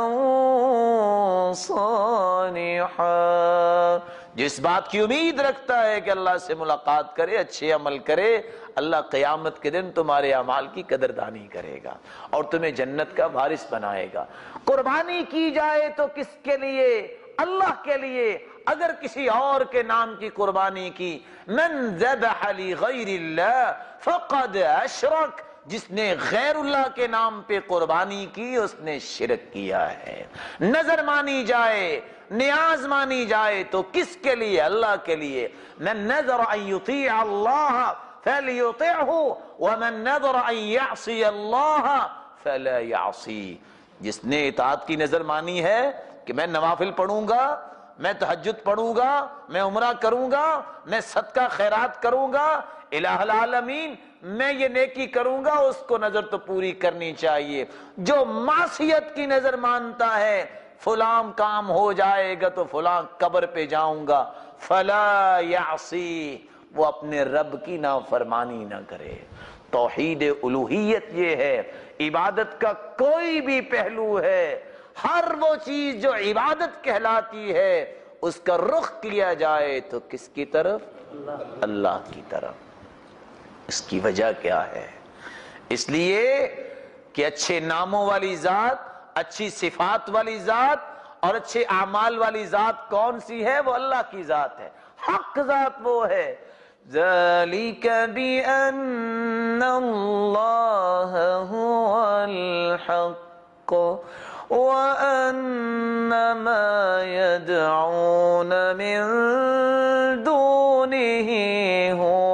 صَالِحًا، جس بات کی امید رکھتا ہے کہ اللہ سے ملاقات کرے، اچھے عمل کرے، اللہ قیامت کے دن تمہارے اعمال کی قدردانی کرے گا اور تمہیں جنت کا وارث بنائے گا۔ قربانی کی جائے تو کس کے لیے؟ اللہ کے لیے۔ اگر کسی اور کے نام کی قربانی کی، من ذبح لغیر اللہ فقد اشرک، جس نے غیر اللہ کے نام پہ قربانی کی اس نے شرک کیا ہے۔ نظر مانی جائے، نیاز مانی جائے تو کس کے لیے؟ اللہ کے لیے۔ من نذر ان یطیع اللہ فلیطعہ ومن نذر ان یعصی اللہ فلا یعصی، جس نے اطاعت کی نظر مانی ہے کہ میں نوافل پڑھوں گا، میں تہجد پڑھوں گا، میں عمرہ کروں گا، میں صدقہ خیرات کروں گا، الہ العالمین میں یہ نیکی کروں گا، اس کو نظر تو پوری کرنی چاہیے۔ جو معصیت کی نظر مانتا ہے، فلاں کام ہو جائے گا تو فلاں قبر پہ جاؤں گا، فلا یعصی، وہ اپنے رب کی نافرمانی نہ کرے۔ توحید الوہیت یہ ہے، عبادت کا کوئی بھی پہلو ہے، ہر وہ چیز جو عبادت کہلاتی ہے اس کا رخ کیا جائے تو کس کی طرف؟ اللہ کی طرف۔ اس کی وجہ کیا ہے؟ اس لیے کہ اچھے ناموں والی ذات، اچھی صفات والی ذات اور اچھے اعمال والی ذات کون سی ہے؟ وہ اللہ کی ذات ہے، حق ذات وہ ہے۔ ذَلِكَ بِأَنَّ اللَّهَ هُوَ الْحَقُّ وَأَنَّ مَا يَدْعُونَ مِن دُونِهِ هُوَ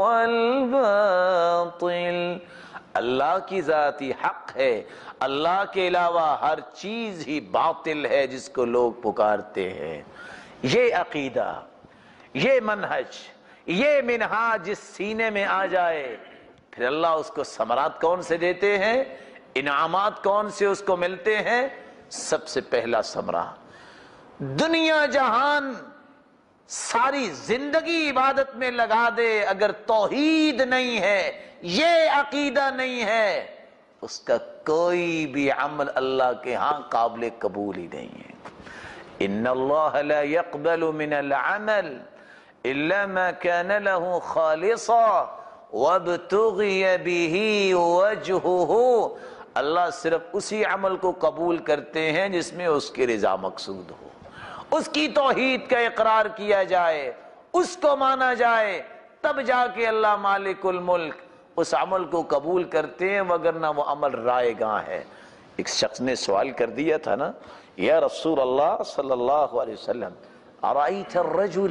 الْبَاطِلُ۔ اللہ کی ذات ہی حق ہے، اللہ کے علاوہ ہر چیز ہی باطل ہے جس کو لوگ پکارتے ہیں۔ یہ عقیدہ، یہ منہج، یہ منہاج جس سینے میں آ جائے، پھر اللہ اس کو ثمرات کون سے دیتے ہیں، انعامات کون سے اس کو ملتے ہیں؟ سب سے پہلا ثمرہ، دنیا جہان ساری زندگی عبادت میں لگا دے، اگر توحید نہیں ہے، یہ عقیدہ نہیں ہے، اس کا کوئی بھی عمل اللہ کے ہاں قابل قبول ہی نہیں ہے۔ ان اللہ لا يقبل من العمل الا ما كان له خالصا وابتغي به وجهه۔ اللہ صرف اسی عمل کو قبول کرتے ہیں جس میں اس کی رضا مقصود ہو، اس کی توحید کا اقرار کیا جائے، اس کو مانا جائے، تب جا کے اللہ مالک الملک اس عمل کو قبول کرتے ہیں، وگرنہ وہ عمل رائے گاں ہے۔ ایک شخص نے سوال کر دیا تھا نا، یا رسول اللہ صلی اللہ علیہ وسلم، ارأیت الرجل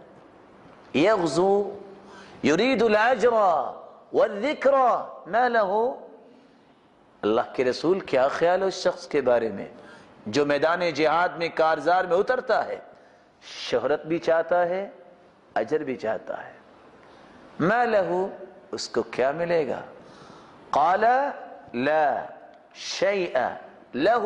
یغزو یرید الاجر والذکر ما له؟ اللہ کے رسول کیا خیال ہے اس شخص کے بارے میں جو میدان جہاد میں کارزار میں اترتا ہے، شہرت بھی چاہتا ہے، اجر بھی چاہتا ہے، ما له، اس کو کیا ملے گا؟ قال لا شیء له،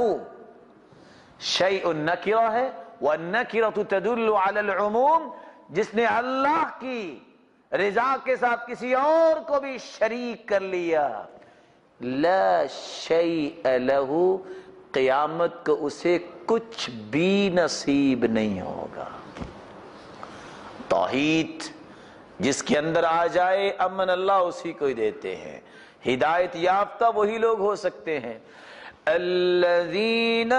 شیء نکرہ ہے، والنکرہ تدل علی العموم، جس نے اللہ کی رضا کے ساتھ کسی اور کو بھی شریک کر لیا، لا شیء له، قیامت کو اسے کچھ بھی نصیب نہیں ہوگا۔ توحید جس کے اندر آ جائے، امن اللہ اسی کو ہی دیتے ہیں۔ ہدایت یافتہ وہی لوگ ہو سکتے ہیں، الذین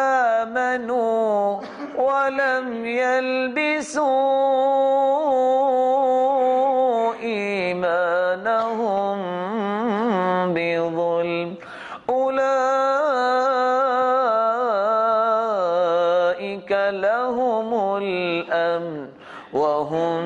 آمنوا ولم يلبسوا ایمانهم بظلم اولئک لهم الامن وهم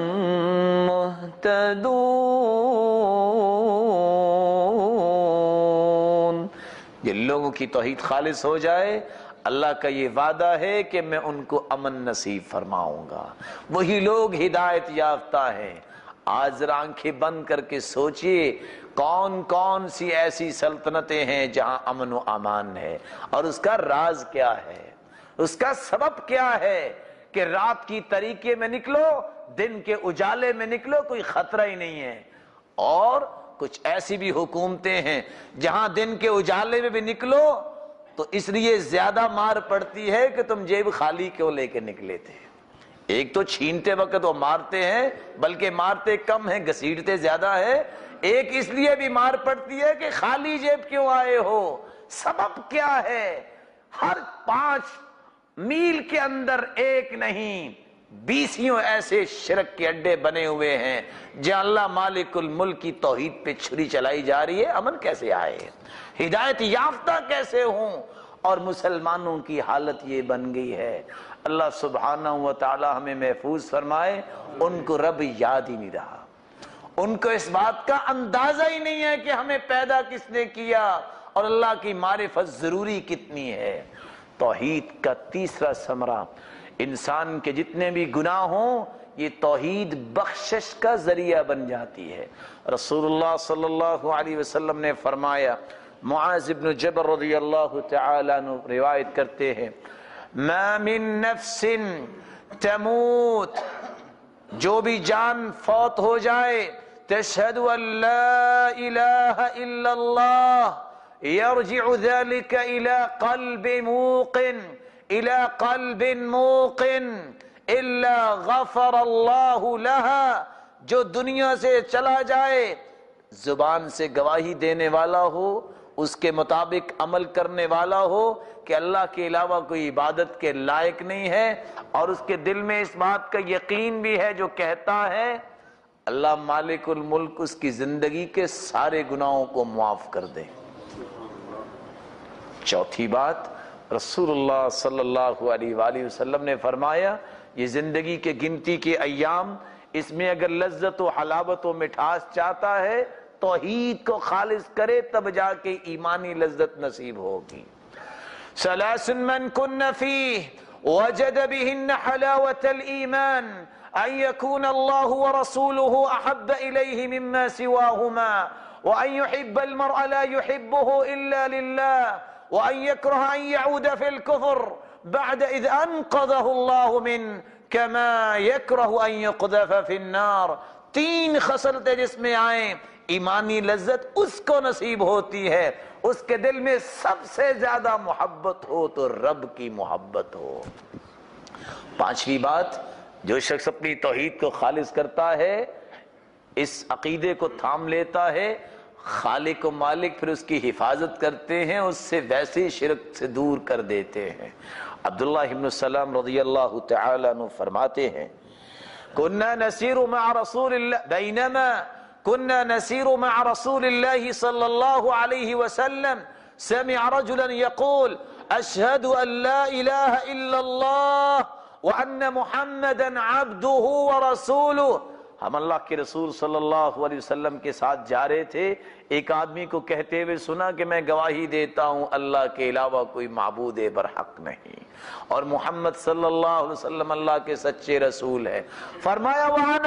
مہتدون۔ جن لوگوں کی توحید خالص ہو جائے، اللہ کا یہ وعدہ ہے کہ میں ان کو امن نصیب فرماؤں گا، وہی لوگ ہدایت یافتہ ہیں۔ آج ذرا آنکھیں بند کر کے سوچئے، کون کون سی ایسی سلطنتیں ہیں جہاں امن و امان ہے، اور اس کا راز کیا ہے، اس کا سبب کیا ہے کہ رات کی طریقے میں نکلو، دن کے اجالے میں نکلو، کوئی خطرہ ہی نہیں ہے۔ اور کچھ ایسی بھی حکومتیں ہیں جہاں دن کے اجالے میں بھی نکلو تو اس لیے زیادہ مار پڑتی ہے کہ تم جیب خالی کیوں لے کے نکلے تھے۔ ایک تو چھینتے وقت وہ مارتے ہیں، بلکہ مارتے کم ہیں، گھسیٹتے زیادہ ہے۔ ایک اس لیے بھی مار پڑتی ہے کہ خالی جیب کیوں آئے ہو، سبب کیا ہے؟ ہر 5 میل کے اندر ایک نہیں، 20 ایسے شرک کے اڈے بنے ہوئے ہیں جہاں اللہ مالک الملک کی توحید پہ چھری چلائی جا رہی ہے۔ امن کیسے آئے، ہدایت یافتہ کیسے ہوں؟ اور مسلمانوں کی حالت یہ بن گئی ہے، اللہ سبحانہ و تعالی ہمیں محفوظ فرمائے، ان کو رب یاد ہی نہیں رہا، ان کو اس بات کا اندازہ ہی نہیں ہے کہ ہمیں پیدا کس نے کیا اور اللہ کی معرفت ضروری کتنی ہے۔ توحید کا تیسرا ثمرہ، انسان کے جتنے بھی گناہ ہوں یہ توحید بخشش کا ذریعہ بن جاتی ہے۔ رسول اللہ صلی اللہ علیہ وسلم نے فرمایا، معاذ بن جبل رضی اللہ تعالی عنہ روایت کرتے ہیں، ما من نفس تموت، جو بھی جان فوت ہو جائے، تشہد ان لا الہ الا اللہ، يرجع ذلك الى قلب موقن الا غفر اللہ لها، جو دنیا سے چلا جائے زبان سے گواہی دینے والا ہو، اس کے مطابق عمل کرنے والا ہو کہ اللہ کے علاوہ کوئی عبادت کے لائق نہیں ہے، اور اس کے دل میں اس بات کا یقین بھی ہے جو کہتا ہے اللہ مالک الملک اس کی زندگی کے سارے گناہوں کو معاف کر دے۔ چوتھی بات، رسول اللہ صلی اللہ علیہ وآلہ وسلم نے فرمایا یہ زندگی کے گنتی کے ایام، اس میں اگر لذت و حلاوت و مٹھاس چاہتا ہے توحید کو خالص کرے، تب جا کے ایمانی لذت نصیب ہوگی۔ ثلاث من کن فیہ وجد بہن حلاوت الایمان ان یکون اللہ ورسولہ احب الیہ مما سواہما وان یحب المرء لا يحبه الا للہ وان یکرہ ان یعود فی الکفر بعد اذ انقذہ اللہ منہ كما يكره ان يقذف في النار۔ تین خصلتیں جس میں آئیں ایمانی لذت اس کو نصیب ہوتی ہے، اس کے دل میں سب سے زیادہ محبت ہو تو رب کی محبت ہو۔ پانچویں بات، جو شخص اپنی توحید کو خالص کرتا ہے، اس عقیدے کو تھام لیتا ہے، خالق و مالک پھر اس کی حفاظت کرتے ہیں، اس سے ویسے شرک سے دور کر دیتے ہیں۔ عبداللہ ابن السلام رضی اللہ تعالیٰ عنہ فرماتے ہیں كنا نسير مع رسول الله بينما كنا نسير مع رسول الله صلى الله عليه وسلم سمع رجلا يقول أشهد أن لا إله إلا الله وأن محمدا عبده ورسوله۔ ہم اللہ کے رسول صلی اللہ علیہ وسلم کے ساتھ جا رہے تھے، ایک آدمی کو کہتے ہوئے سنا کہ میں گواہی دیتا ہوں اللہ کے علاوہ کوئی معبود برحق نہیں اور محمد صلی اللہ علیہ وسلم اللہ کے سچے رسول ہے۔ فرمایا وَأَنَا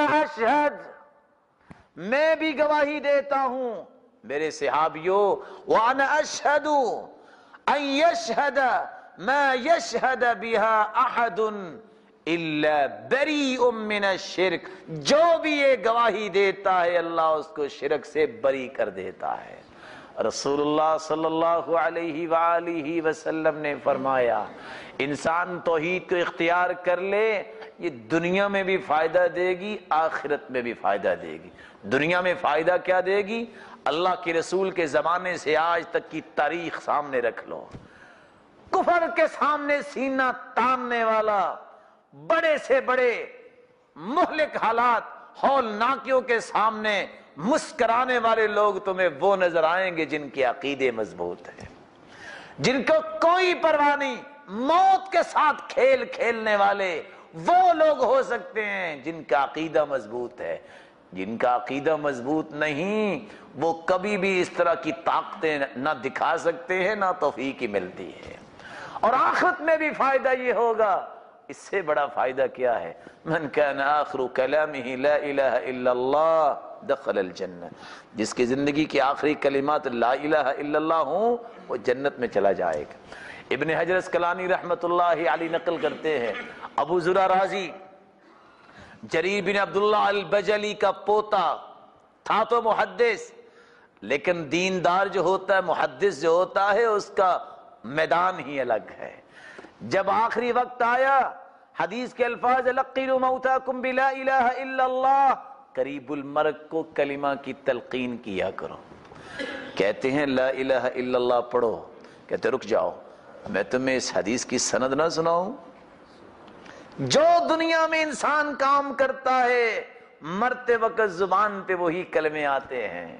أَشْهَدُ، میں بھی گواہی دیتا ہوں میرے صحابیوں، وَأَنَا أَشْهَدُ أَن يَشْهَدَ مَا يَشْهَدَ بِهَا أَحَدٌ إِلَّا بَرِيءٌ مِّنَ الشِّرْكِ، جو بھی یہ گواہی دیتا ہے اللہ اس کو شرک سے بری کر دیتا ہے۔ رسول اللہ صلی اللہ علیہ وآلہ وسلم نے فرمایا انسان توحید کو اختیار کر لے، یہ دنیا میں بھی فائدہ دے گی، آخرت میں بھی فائدہ دے گی۔ دنیا میں فائدہ کیا دے گی؟ اللہ کے رسول کے زمانے سے آج تک کی تاریخ سامنے رکھ لو، کفر کے سامنے سینہ تاننے والا بڑے سے بڑے مہلک حالات ہولناکیوں کے سامنے مسکرانے والے لوگ تمہیں وہ نظر آئیں گے جن کے عقیدے مضبوط ہیں، جن کو کوئی پرواہ نہیں، موت کے ساتھ کھیل کھیلنے والے وہ لوگ ہو سکتے ہیں جن کا عقیدہ مضبوط ہے۔ جن کا عقیدہ مضبوط نہیں وہ کبھی بھی اس طرح کی طاقتیں نہ دکھا سکتے ہیں، نہ توفیق ملتی ہے۔ اور آخرت میں بھی فائدہ یہ ہوگا، اس سے بڑا فائدہ کیا ہے؟ من کان آخر کلامہ لا الہ الا اللہ دخل الجنہ، جس کی زندگی کی آخری کلمات لا الہ الا اللہ ہوں وہ جنت میں چلا جائے گا۔ ابن حجر اسقلانی رحمت اللہ علیہ نقل کرتے ہیں ابو زرع رازی جریر بن عبداللہ البجلی کا پوتا تھا تو محدث، لیکن دیندار جو ہوتا ہے، محدث جو ہوتا ہے، اس کا میدان ہی الگ ہے۔ جب آخری وقت آیا حدیث کے الفاظ لقنوا موتاکم بلا الہ الا اللہ، قریب المرگ کو کلمہ کی تلقین کیا کرو۔ کہتے ہیں لا الہ الا اللہ پڑھو، کہتے رک جاؤ میں تمہیں اس حدیث کی سند نہ سناؤں؟ جو دنیا میں انسان کام کرتا ہے مرتے وقت زبان پہ وہی کلمے آتے ہیں،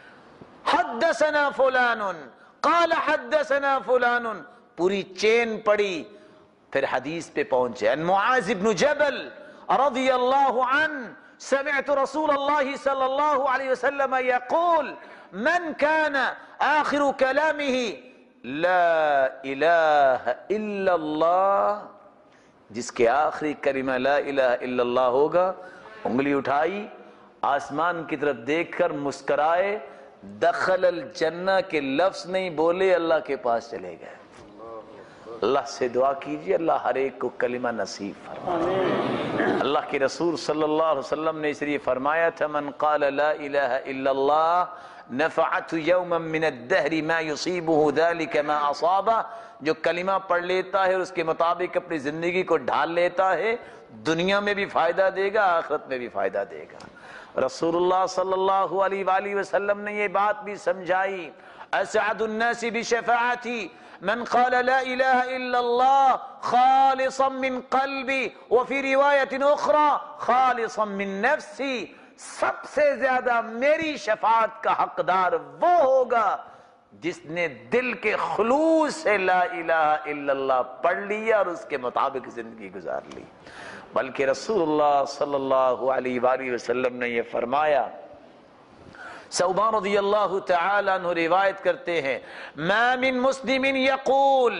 حدثنا فلان قال حدثنا فلان، پوری چین پڑی پھر حدیث پہ پہنچے ان معاذ بن جبل رضی اللہ عنہ سمعت رسول اللہ صلی اللہ علیہ وسلم یقول من کان آخر کلامہ لا الہ الا اللہ، جس کے آخری کلمہ لا الہ الا اللہ ہوگا، انگلی اٹھائی آسمان کی طرف دیکھ کر مسکرائے، دخل الجنہ کے لفظ نہیں بولے، اللہ کے پاس چلے گئے۔ اللہ سے دعا کیجئے اللہ ہر ایک کو کلمہ نصیب فرمائے۔ اللہ کے رسول صلی اللہ علیہ وسلم نے اس لیے فرمایا تھا من قال لا الہ الا اللہ نفعت یوما من الدہر ما یصیبہ ذلک ما اصابہ، جو کلمہ پڑھ لیتا ہے اس کے مطابق اپنی زندگی کو ڈھال لیتا ہے، دنیا میں بھی فائدہ دے گا، آخرت میں بھی فائدہ دے گا۔ رسول اللہ صلی اللہ علیہ وآلہ وسلم نے یہ بات بھی سمجھائی اسعد الناس بشفاعتی من قال لا الہ الا اللہ خالصا من قلبی وفی روایت اخرى خالصا من نفسی، سب سے زیادہ میری شفاعت کا حقدار وہ ہوگا جس نے دل کے خلوص سے لا الہ الا اللہ پڑھ لیا اور اس کے مطابق زندگی گزار لی۔ بلکہ رسول اللہ صلی اللہ علیہ وآلہ وسلم نے یہ فرمایا، ثوبان رضی اللہ تعالی عنہ روایت کرتے ہیں، ما من مسلم یقول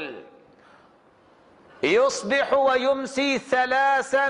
یصبح ویمسی ثلاثا،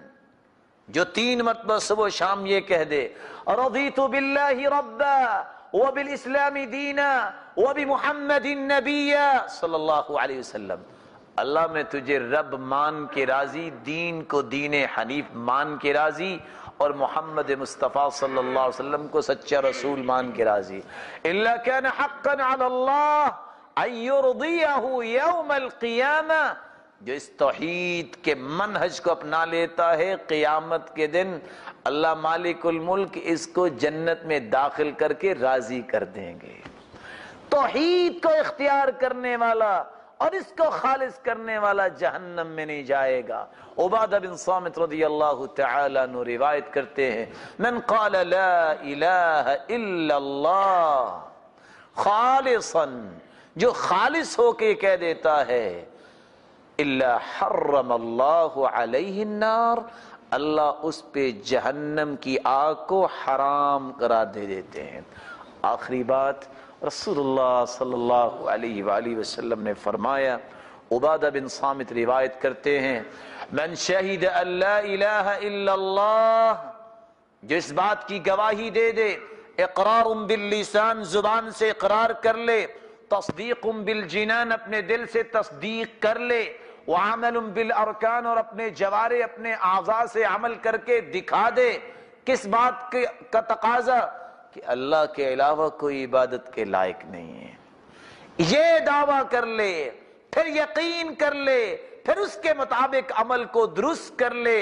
جو 3 مرتبہ صبح و شام یہ کہہ دے، رضیت باللہ ربا وبالاسلام دینا وبمحمد نبیا صلی اللہ علیہ وسلم، اللہ میں تجھے رب مان کے راضی، دین کو دین حنیف مان کے راضی، اور محمد مصطفیٰ صلی اللہ علیہ وسلم کو سچا رسول مان کے راضی، الا كان حقا علی اللہ ان یرضیہ یوم القیامہ، جو اس توحید کے منہج کو اپنا لیتا ہے قیامت کے دن اللہ مالک الملک اس کو جنت میں داخل کر کے راضی کر دیں گے۔ توحید کو اختیار کرنے والا اور اس کو خالص کرنے والا جہنم میں نہیں جائے گا۔ عبادہ بن صامت رضی اللہ تعالی عنہ روایت کرتے ہیں، من قال لا الہ الا اللہ خالصا، جو خالص ہو کے کہہ دیتا ہے، الا حرم اللہ علیہ النار، اللہ اس پہ جہنم کی آگ کو حرام قرار دے دیتے ہیں۔ آخری بات، رسول اللہ صلی اللہ علیہ وآلہ وسلم نے فرمایا، عبادہ بن صامت روایت کرتے ہیں، من شہد ان لا الہ الا اللہ، جو اس بات کی گواہی دے دے، اقرار باللسان، زبان سے اقرار کر لے، تصدیق بالجنان، اپنے دل سے تصدیق کر لے، وعمل بالارکان، اور اپنے جوارے اپنے اعضاء سے عمل کر کے دکھا دے۔ کس بات کا تقاضا؟ کہ اللہ کے علاوہ کوئی عبادت کے لائق نہیں ہے، یہ دعویٰ کر لے، پھر یقین کر لے، پھر اس کے مطابق عمل کو درست کر لے،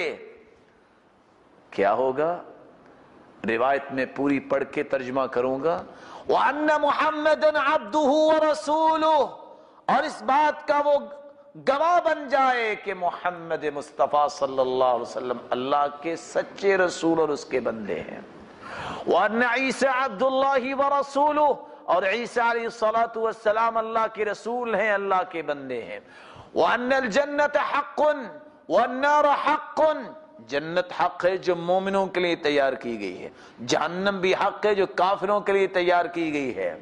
کیا ہوگا؟ روایت میں پوری پڑھ کے ترجمہ کروں گا، وَأَنَّ مُحَمَّدًا عَبْدُهُ وَرَسُولُهُ، اور اس بات کا وہ گواہ بن جائے کہ محمد مصطفیٰ صلی اللہ علیہ وسلم اللہ کے سچے رسول اور اس کے بندے ہیں، وَأَنَّ عِيسَىٰ عَبْدُ اللَّهِ وَرَسُولُهُ، اور عیسیٰ علیہ السلام اللہ کے رسول ہیں، اللہ کے بندے ہیں، وَأَنَّ الْجَنَّةَ حَقٌّ وَالنَّارَ حَقٌّ، جنت حق ہے جو مومنوں کے لیے تیار کی گئی ہے، جہنم بھی حق ہے جو کافروں کے لیے تیار کی گئی ہے۔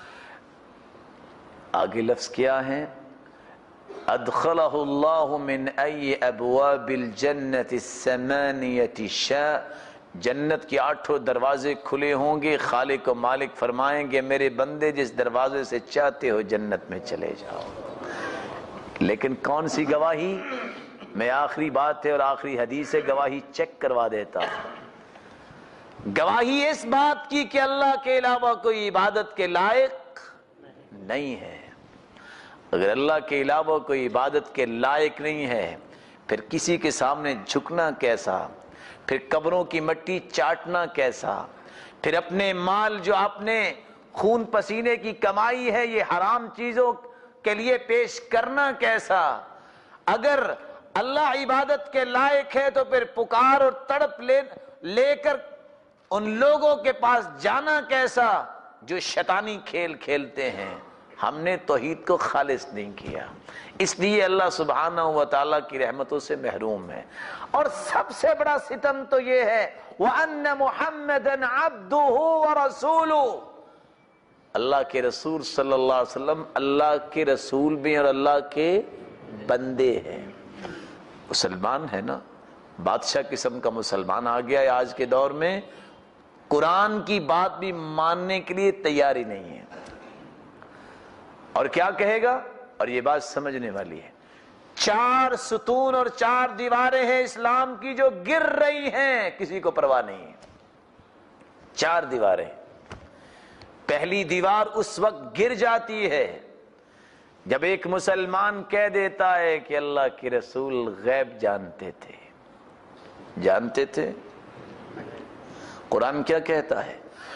آگے لفظ کیا ہے؟ ادخلہ اللہ من ای ابواب الجنت الثمانیۃ شاء، جنت کے 8 دروازے کھلے ہوں گے، خالق و مالک فرمائیں گے میرے بندے جس دروازے سے چاہتے ہو جنت میں چلے جاؤ۔ لیکن کون سی گواہی؟ میں آخری بات ہے اور آخری حدیث ہے، گواہی چیک کروا دیتا ہوں۔ گواہی اس بات کی کہ اللہ کے علاوہ کوئی عبادت کے لائق نہیں ہے۔ اگر اللہ کے علاوہ کوئی عبادت کے لائق نہیں ہے، پھر کسی کے سامنے جھکنا کیسا، پھر قبروں کی مٹی چاٹنا کیسا، پھر اپنے مال جو آپ نے خون پسینے کی کمائی ہے یہ حرام چیزوں کے لیے پیش کرنا کیسا۔ اگر اللہ عبادت کے لائق ہے تو پھر پکار اور تڑپ لے کر ان لوگوں کے پاس جانا کیسا جو شیطانی کھیل کھیلتے ہیں۔ ہم نے توحید کو خالص نہیں کیا، اس لیے اللہ سبحانہ و تعالیٰ کی رحمتوں سے محروم ہے۔ اور سب سے بڑا ستم تو یہ ہے وَأَنَّ مُحَمَّدًا عَبْدُهُ وَرَسُولُهُ، اللہ کے رسول صلی اللہ علیہ وسلم اللہ کے رسول بھی اور اللہ کے بندے ہیں۔ مسلمان ہے نا، بادشاہ قسم کا مسلمان آ گیا ہے آج کے دور میں، قرآن کی بات بھی ماننے کے لیے تیاری نہیں ہے، اور کیا کہے گا؟ اور یہ بات سمجھنے والی ہے، 4 ستون اور 4 دیواریں ہیں اسلام کی جو گر رہی ہیں، کسی کو پرواہ نہیں ہے۔ 4 دیواریں، پہلی دیوار اس وقت گر جاتی ہے جب ایک مسلمان کہہ دیتا ہے کہ اللہ کے رسول غیب جانتے تھے۔ جانتے تھے؟ قرآن کیا کہتا ہے؟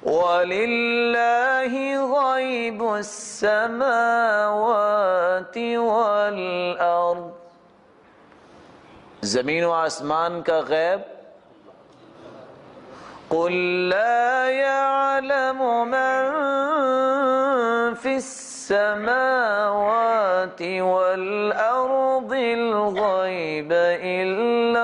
وَلِلَّهِ غَيْبُ السَّمَاوَاتِ وَالْأَرْضِ، زمین و آسمان کا غیب قُلْ لَا يَعْلَمُ مَنْ فِي السَّمَاوَاتِ وَالْأَرْضِ الْغَيْبَ إِلَّا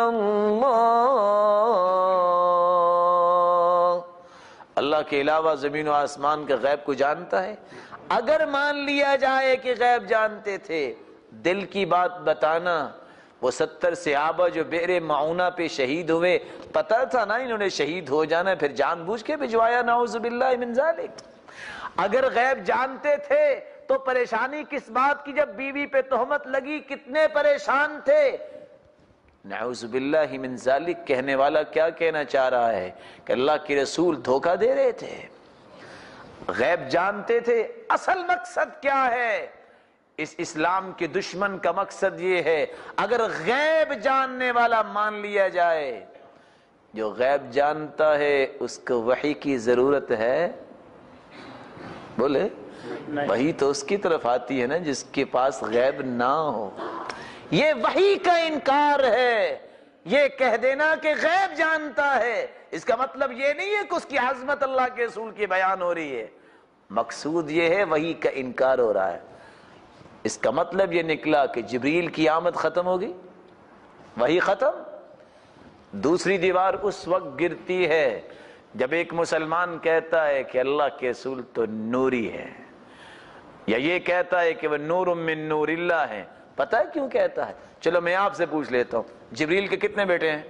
اللَّهُ، اللہ کے علاوہ زمین و آسمان کے غیب کو جانتا ہے۔ اگر مان لیا جائے کہ غیب جانتے تھے، دل کی بات بتانا، وہ 70 صحابہ جو بئر معونہ پہ شہید ہوئے، پتہ تھا نا انہوں نے شہید ہو جانا، پھر جان بوجھ کے بھجوایا، نعوذ باللہ من ذالک۔ اگر غیب جانتے تھے تو پریشانی کس بات کی؟ جب بیوی پہ تہمت لگی کتنے پریشان تھے۔ نعوذ باللہ من ذالک کہنے والا کیا کہنا چاہ رہا ہے کہ اللہ کے رسول دھوکہ دے رہے تھے، غیب جانتے تھے۔ اصل مقصد کیا ہے؟ اس اسلام کے دشمن کا مقصد یہ ہے اگر غیب جاننے والا مان لیا جائے، جو غیب جانتا ہے اس کو وحی کی ضرورت ہے؟ بولے وحی تو اس کی طرف آتی ہے نا جس کے پاس غیب نہ ہو۔ یہ وحی کا انکار ہے، یہ کہہ دینا کہ غیب جانتا ہے، اس کا مطلب یہ نہیں ہے کہ اس کی عظمت اللہ کے رسول کی بیان ہو رہی ہے، مقصود یہ ہے وحی کا انکار ہو رہا ہے۔ اس کا مطلب یہ نکلا کہ جبریل کی آمد ختم ہوگی، وحی ختم۔ دوسری دیوار اس وقت گرتی ہے جب ایک مسلمان کہتا ہے کہ اللہ کے رسول تو نوری ہے، یا یہ کہتا ہے کہ وہ نور من نور اللہ ہے۔ پتہ ہے کیوں کہتا ہے؟ چلو میں آپ سے پوچھ لیتا ہوں، جبریل کے کتنے بیٹے ہیں؟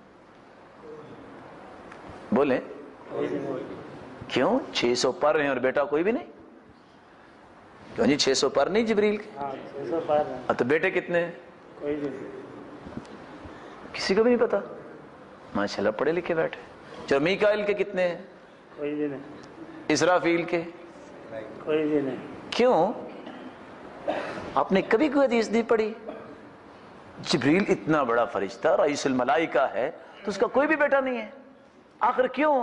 بولیں کیوں؟ 600 پر ہیں اور بیٹا کوئی بھی نہیں؟ کیوں جی 600 پر نہیں جبریل کے؟ 600 پر ہیں۔ تو بیٹے کتنے ہیں؟ کوئی بھی نہیں، کسی کو بھی نہیں پتا؟ ماشاءاللہ پڑھے لکھے بیٹھے۔ چلو میکائیل کے کتنے ہیں؟ کوئی بھی نہیں، اسرافیل کے؟ کوئی بھی نہیں۔ کیوں؟ آپ نے کبھی کوئی حدیث نہیں پڑھی؟ جبریل اتنا بڑا فرشتہ رئیس الملائکہ ہے تو اس کا کوئی بھی بیٹا نہیں ہے، آخر کیوں؟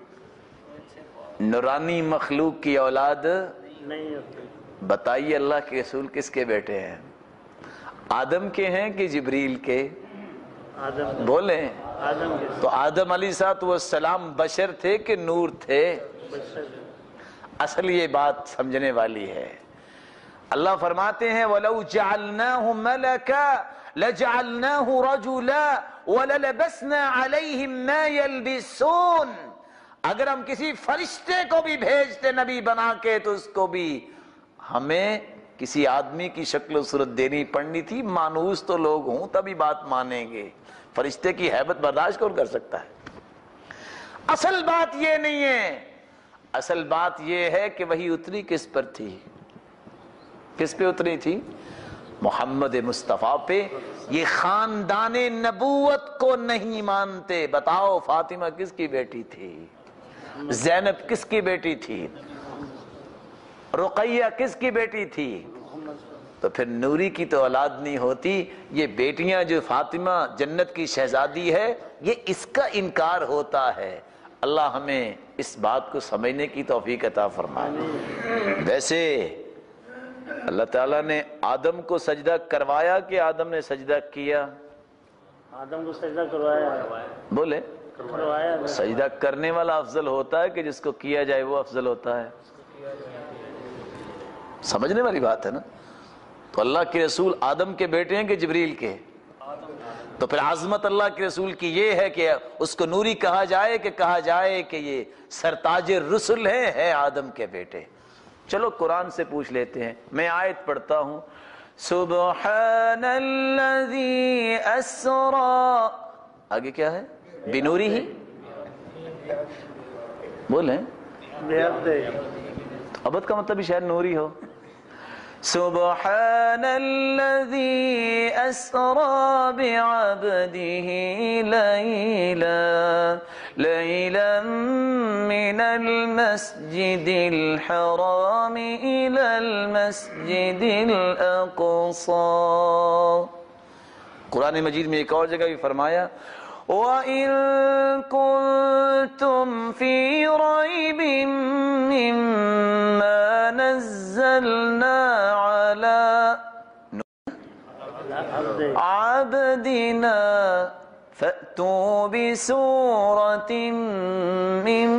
نورانی مخلوق کی اولاد نہیں ہوتی۔ بتائیے اللہ کے رسول کس کے بیٹے ہیں؟ آدم کے ہیں کہ جبریل کے؟ آدم بولیں آدم کے تو آدم علیہ السلام بشر تھے کہ نور تھے؟ بشر۔ اصل یہ بات سمجھنے والی ہے۔ اللہ فرماتے ہیں وَلَوْ جَعَلْنَاهُ مَلَكًا لَجَعَلْنَاهُ رَجُلًا وَلَلَبَسْنَا عَلَيْهِمْ مَا يَلْبِسُونَ، اگر ہم کسی فرشتے کو بھی بھیجتے نبی بنا کے تو اس کو بھی ہمیں کسی آدمی کی شکل و صورت دینی پڑنی تھی، مانوس تو لوگ ہوں تبھی بات مانیں گے، فرشتے کی ہیبت برداشت کون کر سکتا ہے؟ اصل بات یہ نہیں ہے، اصل بات یہ ہے کہ وہی اتری کس پر تھی؟ کس پہ اتری تھی؟ محمد مصطفیٰ پہ۔ یہ خاندان نبوت کو نہیں مانتے۔ بتاؤ فاطمہ کس کی بیٹی تھی؟ زینب کس کی بیٹی تھی؟ رقیہ کس کی بیٹی تھی؟ تو پھر نوری کی تو اولاد نہیں ہوتی۔ یہ بیٹیاں جو فاطمہ جنت کی شہزادی ہے، یہ اس کا انکار ہوتا ہے۔ اللہ ہمیں اس بات کو سمجھنے کی توفیق عطا فرمائے۔ ویسے اللہ تعالیٰ نے آدم کو سجدہ کروایا کہ آدم نے سجدہ کیا؟ آدم کو سجدہ کروایا، بولے کروایا۔ سجدہ کرنے والا افضل ہوتا ہے کہ جس کو کیا جائے وہ افضل ہوتا ہے؟ سمجھنے والی بات ہے نا۔ تو اللہ کے رسول آدم کے بیٹے ہیں کہ جبریل کے؟ تو پھر عظمت اللہ کے رسول کی یہ ہے کہ اس کو نوری کہا جائے کہ یہ سرتاج رسل ہے آدم کے بیٹے۔ چلو قرآن سے پوچھ لیتے ہیں، میں آیت پڑھتا ہوں۔ سبحان الذی اسرا، آگے کیا ہے؟ بنوری ہی، بولیں عبد کا مطلب بھی شاید نوری ہو۔ سبحان الذي أسرى بعبده ليلا من المسجد الحرام إلى المسجد الأقصى۔ قرآن مجید میں ایک اور جگہ بھی فرمایا وَإِن كُنتُمْ فِي رَيْبٍ عبدنا فأتوا بسورة من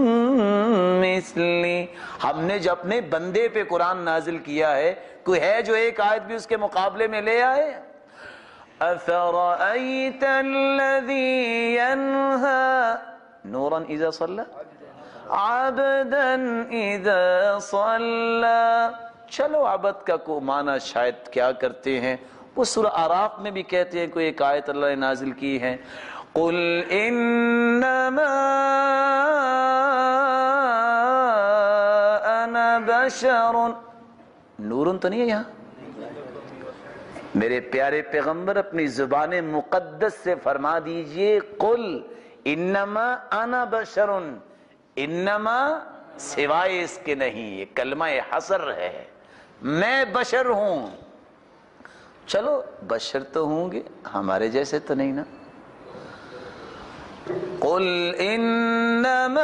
مثلی، ہم نے جو اپنے بندے پہ قرآن نازل کیا ہے، کوئی ہے جو ایک آیت بھی اس کے مقابلے میں لے آئے؟ أَفَرَأَيْتَ الَّذِي يَنْهَى نُورًا إِذَا صَلَّى عَبْدًا إِذَا صَلَّى۔ چلو عبد کا کو معنی شاید کیا کرتے ہیں، وہ سورہ اعراف میں بھی کہتے ہیں کوئی ایک آیت اللہ نے نازل کی ہے، قُلْ إِنَّمَا أَنَا بَشَرٌ، نورن تو نہیں ہے یہاں؟ میرے پیارے پیغمبر اپنی زبان مقدس سے فرما دیجئے قل انما انا بشر، انما سوائے اس کے نہیں، یہ کلمہ حصر ہے، میں بشر ہوں۔ چلو بشر تو ہوں گے، ہمارے جیسے تو نہیں نا۔ قل انما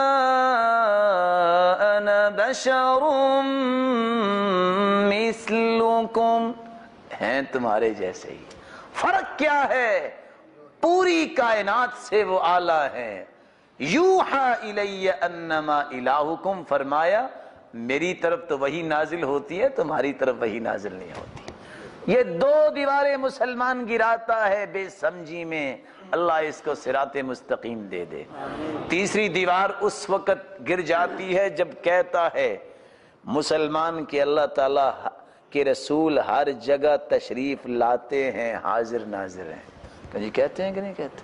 انا بشر مثلکم، ہیں تمہارے جیسے ہی، فرق کیا ہے؟ پوری کائنات سے وہ اعلیٰ ہیں۔ یوحا الی انما الہکم، فرمایا میری طرف تو وہی نازل ہوتی ہے، تمہاری طرف وہی نازل نہیں ہوتی۔ یہ دو دیواریں مسلمان گراتا ہے بے سمجھی میں، اللہ اس کو صراط مستقیم دے دے۔ تیسری دیوار اس وقت گر جاتی ہے جب کہتا ہے مسلمان کہ اللہ تعالیٰ کہ رسول ہر جگہ تشریف لاتے ہیں، حاضر ناظر ہیں۔ کہ جی کہتے ہیں کہ نہیں کہتے؟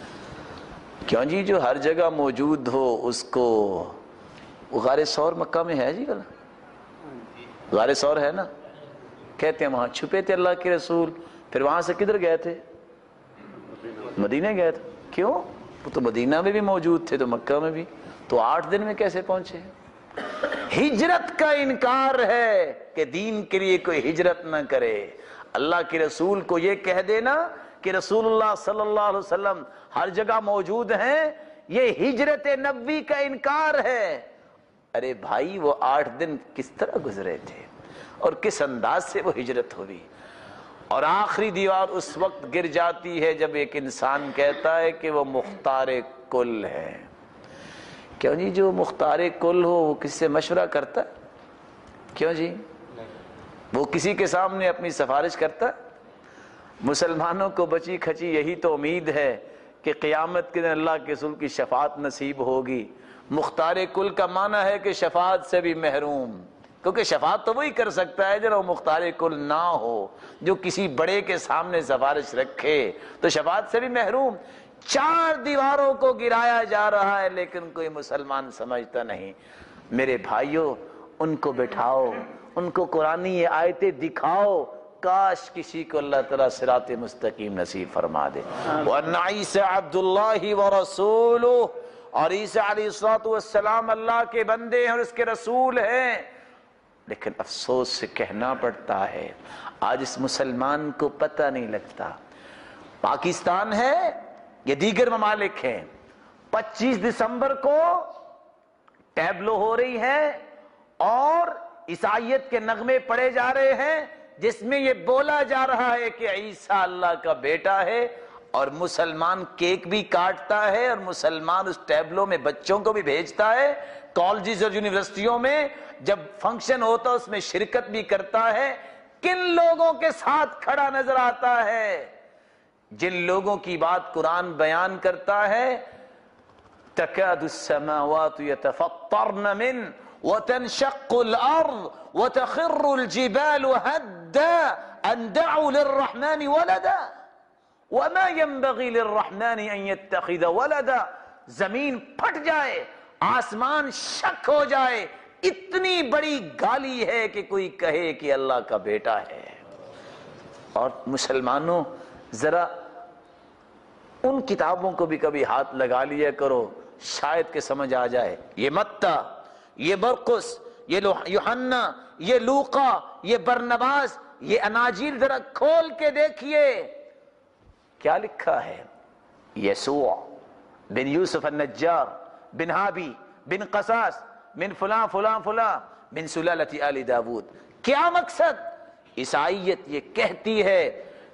کیوں جی جو ہر جگہ موجود ہو اس کو، وہ غار ثور مکہ میں ہے جی، کل غار ثور ہے نا، کہتے ہیں وہاں چھپے تھے اللہ کے رسول، پھر وہاں سے کدھر گئے تھے؟ مدینہ گئے تھے۔ کیوں؟ وہ تو مدینہ میں بھی موجود تھے تو مکہ میں بھی، تو 8 دن میں کیسے پہنچے؟ ہجرت کا انکار ہے کہ دین کے لیے کوئی ہجرت نہ کرے۔ اللہ کے رسول کو یہ کہہ دینا کہ رسول اللہ صلی اللہ علیہ وسلم ہر جگہ موجود ہیں، یہ ہجرت نبوی کا انکار ہے۔ ارے بھائی وہ 8 دن کس طرح گزرے تھے اور کس انداز سے وہ ہجرت ہوئی؟ اور آخری دیوار اس وقت گر جاتی ہے جب ایک انسان کہتا ہے کہ وہ مختار کل ہے۔ کیوں جی جو مختار کل ہو وہ کس سے مشورہ کرتا ہے؟ کیوں جی وہ کسی کے سامنے اپنی سفارش کرتا ہے؟ مسلمانوں کو بچی کھچی یہی تو امید ہے کہ قیامت کے دن اللہ کے رسول کی شفاعت نصیب ہوگی۔ مختار کل کا معنی ہے کہ شفاعت سے بھی محروم، کیونکہ شفاعت تو وہی کر سکتا ہے جو مختار کل نہ ہو، جو کسی بڑے کے سامنے سفارش رکھے تو شفاعت سے بھی محروم۔ 4 دیواروں کو گرایا جا رہا ہے لیکن کوئی مسلمان سمجھتا نہیں۔ میرے بھائیوں ان کو بٹھاؤ، ان کو قرآنی یہ آیتیں دکھاؤ، کاش کسی کو اللہ تعالیٰ صراط مستقیم نصیب فرما دے۔ وَأَنَّ عِيسَى عَبْدُ اللَّهِ وَرَسُولُهُ، اور عیسیٰ علیہ السلام اللہ کے بندے ہیں اور اس کے رسول ہیں۔ لیکن افسوس سے کہنا پڑتا ہے آج اس مسلمان کو پتہ نہیں لگتا۔ پاکستان ہے، یہ دیگر ممالک ہیں، 25 دسمبر کو ٹیبلو ہو رہی ہے اور عیسائیت کے نغمے پڑے جا رہے ہیں جس میں یہ بولا جا رہا ہے کہ عیسیٰ اللہ کا بیٹا ہے، اور مسلمان کیک بھی کاٹتا ہے اور مسلمان اس ٹیبلو میں بچوں کو بھی بھیجتا ہے، کالجز اور یونیورسٹیوں میں جب فنکشن ہوتا اس میں شرکت بھی کرتا ہے۔ کن لوگوں کے ساتھ کھڑا نظر آتا ہے؟ جن لوگوں کی بات قرآن بیان کرتا ہے تَكَادُ السَّمَاوَاتُ يَتَفَطَّرْنَ مِنْ وَتَنْشَقُّ الْأَرْضُ وَتَخِرُّ الْجِبَالُ هَدًّا أَنْ دَعُوا لِلرَّحْمَنِ وَلَدًا وَمَا يَنْبَغِي لِلرَّحْمَنِ أَنْ يَتَّخِذَ وَلَدًا، زمین پھٹ جائے، آسمان شک ہو جائے، اتنی بڑی گالی ہے کہ کوئی کہے کہ اللہ کا بیٹا ہے۔ اور مسلمانوں ذرا ان کتابوں کو بھی کبھی ہاتھ لگا لیا کرو، شاید کہ سمجھ آ جائے۔ یہ متی، یہ مرقس، یہ یوحنا، یہ لوقا، یہ برنباس، یہ اناجیل ذرا کھول کے دیکھیے کیا لکھا ہے۔ یسوع بن یوسف النجار بن ہابی بن قصاص من فلاں فلاں فلاں من سلالت آل داود۔ کیا مقصد؟ عیسائیت یہ کہتی ہے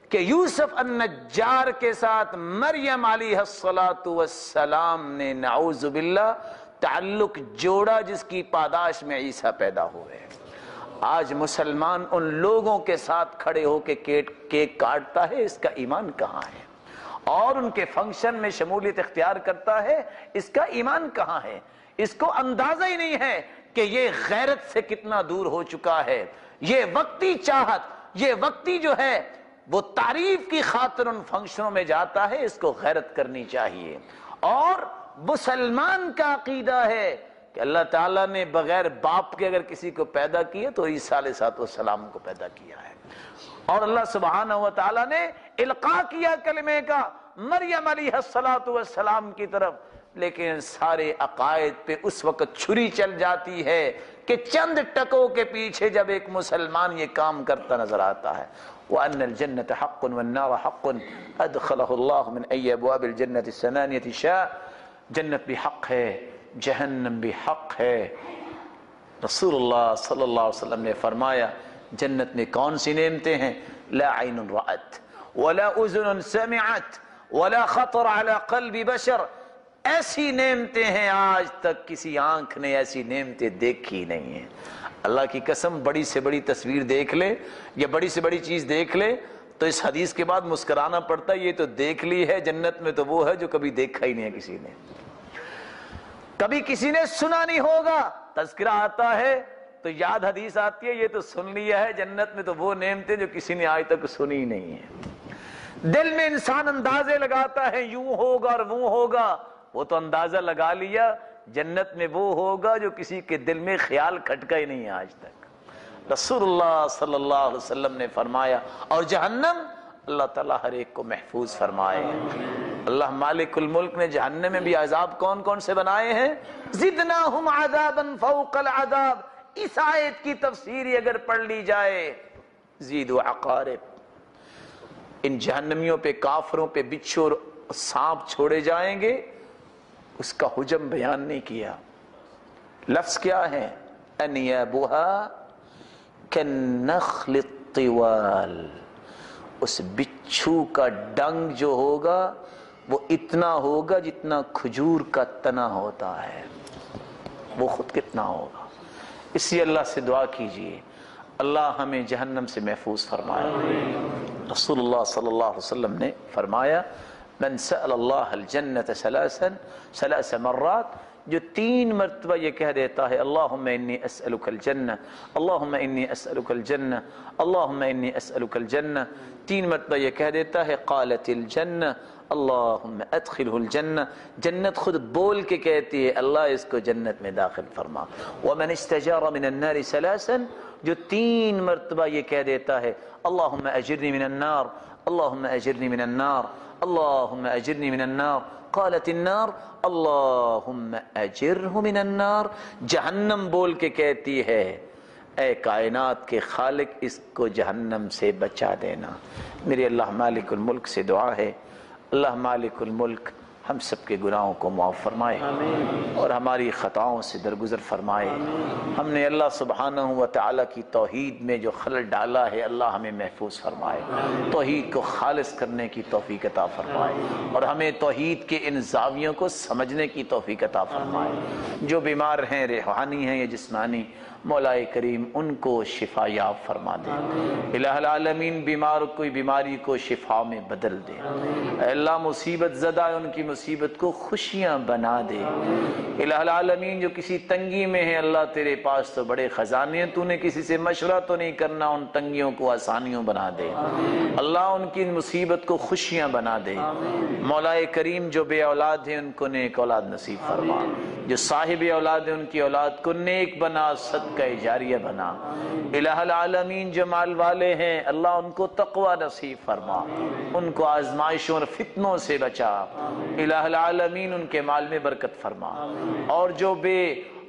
کہ یوسف النجار کے ساتھ مریم علیہ السلام نے نعوذ باللہ تعلق جوڑا، جس کی پاداش میں عیسیٰ پیدا ہوئے۔ آج مسلمان ان لوگوں کے ساتھ کھڑے ہو کے کیک کاٹتا ہے، اس کا ایمان کہاں ہے؟ اور ان کے فنکشن میں شمولیت اختیار کرتا ہے، اس کا ایمان کہاں ہے؟ اس کو اندازہ ہی نہیں ہے کہ یہ غیرت سے کتنا دور ہو چکا ہے۔ یہ وقتی چاہت، یہ وقتی جو ہے وہ تعریف کی خاطر ان فنکشنوں میں جاتا ہے، اس کو غیرت کرنی چاہیے۔ اور مسلمان کا عقیدہ ہے کہ اللہ تعالیٰ نے بغیر باپ کے اگر کسی کو پیدا کیا تو عیسیٰ علیہ السلام کو پیدا کیا ہے، اور اللہ سبحانہ و تعالیٰ نے القاء کیا کلمے کا مریم علیہ السلام کی طرف، لیکن سارے عقائد پہ اس وقت چھری چل جاتی ہے کہ چند ٹکوں کے پیچھے جب ایک مسلمان یہ کام کرتا نظر آتا ہے۔ وَأَنَّ الْجَنَّةَ حَقٌّ وَالنَّارَ حَقٌّ أَدْخَلَهُ اللَّهُ مِنْ أَيِّ أَبْوَابِ الْجَنَّةِ الثَّمَانِيَةِ شَاءَ، جنت بھی حق ہے، جہنم بھی حق ہے۔ رسول اللہ صلی اللہ علیہ وسلم نے فرمایا جنت میں کون سی نعمتیں ہیں؟ لا عین رأت ولا اذن سمعت ولا خطر على قلب بشر، ایسی نعمتیں ہیں آج تک کسی آنکھ نے ایسی نعمتیں دیکھی نہیں ہیں۔ اللہ کی قسم، بڑی سے بڑی تصویر دیکھ لے یا بڑی سے بڑی چیز دیکھ لے تو اس حدیث کے بعد مسکرانا پڑتا ہے، یہ تو دیکھ لی ہے، جنت میں تو وہ ہے جو کبھی دیکھا ہی نہیں ہے کسی نے، کبھی کسی نے سنا نہیں ہوگا۔ تذکرہ آتا ہے تو یاد حدیث آتی ہے، یہ تو سن لیا ہے، جنت میں تو وہ نعمتیں جو کسی نے آج تک سنی نہیں ہے۔ دل میں انسان اندازے لگاتا ہے یوں ہوگا اور وہ ہوگا، وہ تو اندازہ لگا لیا، جنت میں وہ ہوگا جو کسی کے دل میں خیال کھٹکا ہی نہیں ہے آج تک۔ رسول اللہ صلی اللہ علیہ وسلم نے فرمایا، اور جہنم اللہ تعالیٰ ہر ایک کو محفوظ فرمائے۔ اللہ مالک الملک نے جہنم میں بھی عذاب کون کون سے بنائے ہیں؟ زدناہم عذابا فوق العذاب، اس آیت کی تفسیری اگر پڑھ لی جائے، زید و عقارب، ان جہنمیوں پہ، کافروں پہ بچھو اور سانپ چھوڑے جائیں گے، اس کا حجم بیان نہیں کیا۔ لفظ کیا ہے؟ انیابها کالنخل الطوال، اس بچھو کا ڈنگ جو ہوگا وہ اتنا ہوگا جتنا کھجور کا تنا ہوتا ہے، وہ خود کتنا ہوگا۔ اس لیے اللہ سے دعا کیجئے اللہ ہمیں جہنم سے محفوظ فرمائے۔ رسول اللہ صلی اللہ علیہ وسلم نے فرمایا من سأل اللہ الجنت ثلاث مرات، جو 3 مرتبہ یہ کہہ دیتا ہے اللہم انی اسألک الجنہ، اللہم انی اسألک الجنہ، اللہم انی اسألک الجنہ، 3 مرتبہ یہ کہہ دیتا ہے قالت الجنہ اللہم ادخلہ الجنہ، جنت خود بول کے کہتی ہے اللہ اس کو جنت میں داخل فرما۔ ومن استجار من النار ثلاثا، جو 3 مرتبہ یہ کہہ دیتا ہے اللہم اجرنی من النار، اللہم اجرنی من النار، اللہم اجرنی من النار، قالت النار اللہم اجرہ من النار، جہنم بول کے کہتی ہے اے کائنات کے خالق اس کو جہنم سے بچا دینا۔ میرے اللہ مالک الملک سے دعا ہے اللہ مالک الملک ہم سب کے گناہوں کو معاف فرمائے اور ہماری خطاؤں سے درگزر فرمائے۔ ہم نے اللہ سبحانہ و تعالیٰ کی توحید میں جو خلل ڈالا ہے اللہ ہمیں محفوظ فرمائے، توحید کو خالص کرنے کی توفیق عطا فرمائے اور ہمیں توحید کے ان زاویوں کو سمجھنے کی توفیق عطا فرمائے۔ جو بیمار ہیں روحانی ہیں یا جسمانی، مولا کریم ان کو شفا یاب فرما دے۔ الہ العالمین بیمار کوئی بیماری کو شفا میں بدل دے۔ اے اللہ مصیبت زدہ ان کی مصیبت کو خوشیاں بنا دے۔ الہ العالمین جو کسی تنگی میں ہے اللہ تیرے پاس تو بڑے خزانے ہیں، تو نے کسی سے مشورہ تو نہیں کرنا، ان تنگیوں کو آسانیوں بنا دے۔ اللہ ان کی مصیبت کو خوشیاں بنا دے۔ مولا کریم جو بے اولاد ہیں ان کو نیک اولاد نصیب فرما، جو صاحب اولاد ہیں ان کی اولاد کو نیک بنا، صدقہ جاریہ بنا۔ الہ العالمین جو مال والے ہیں اللہ ان کو تقوی نصیب فرما، ان کو آزمائشوں اور فتنوں سے بچا۔ الہ العالمین ان کے مال میں برکت فرما، اور جو بے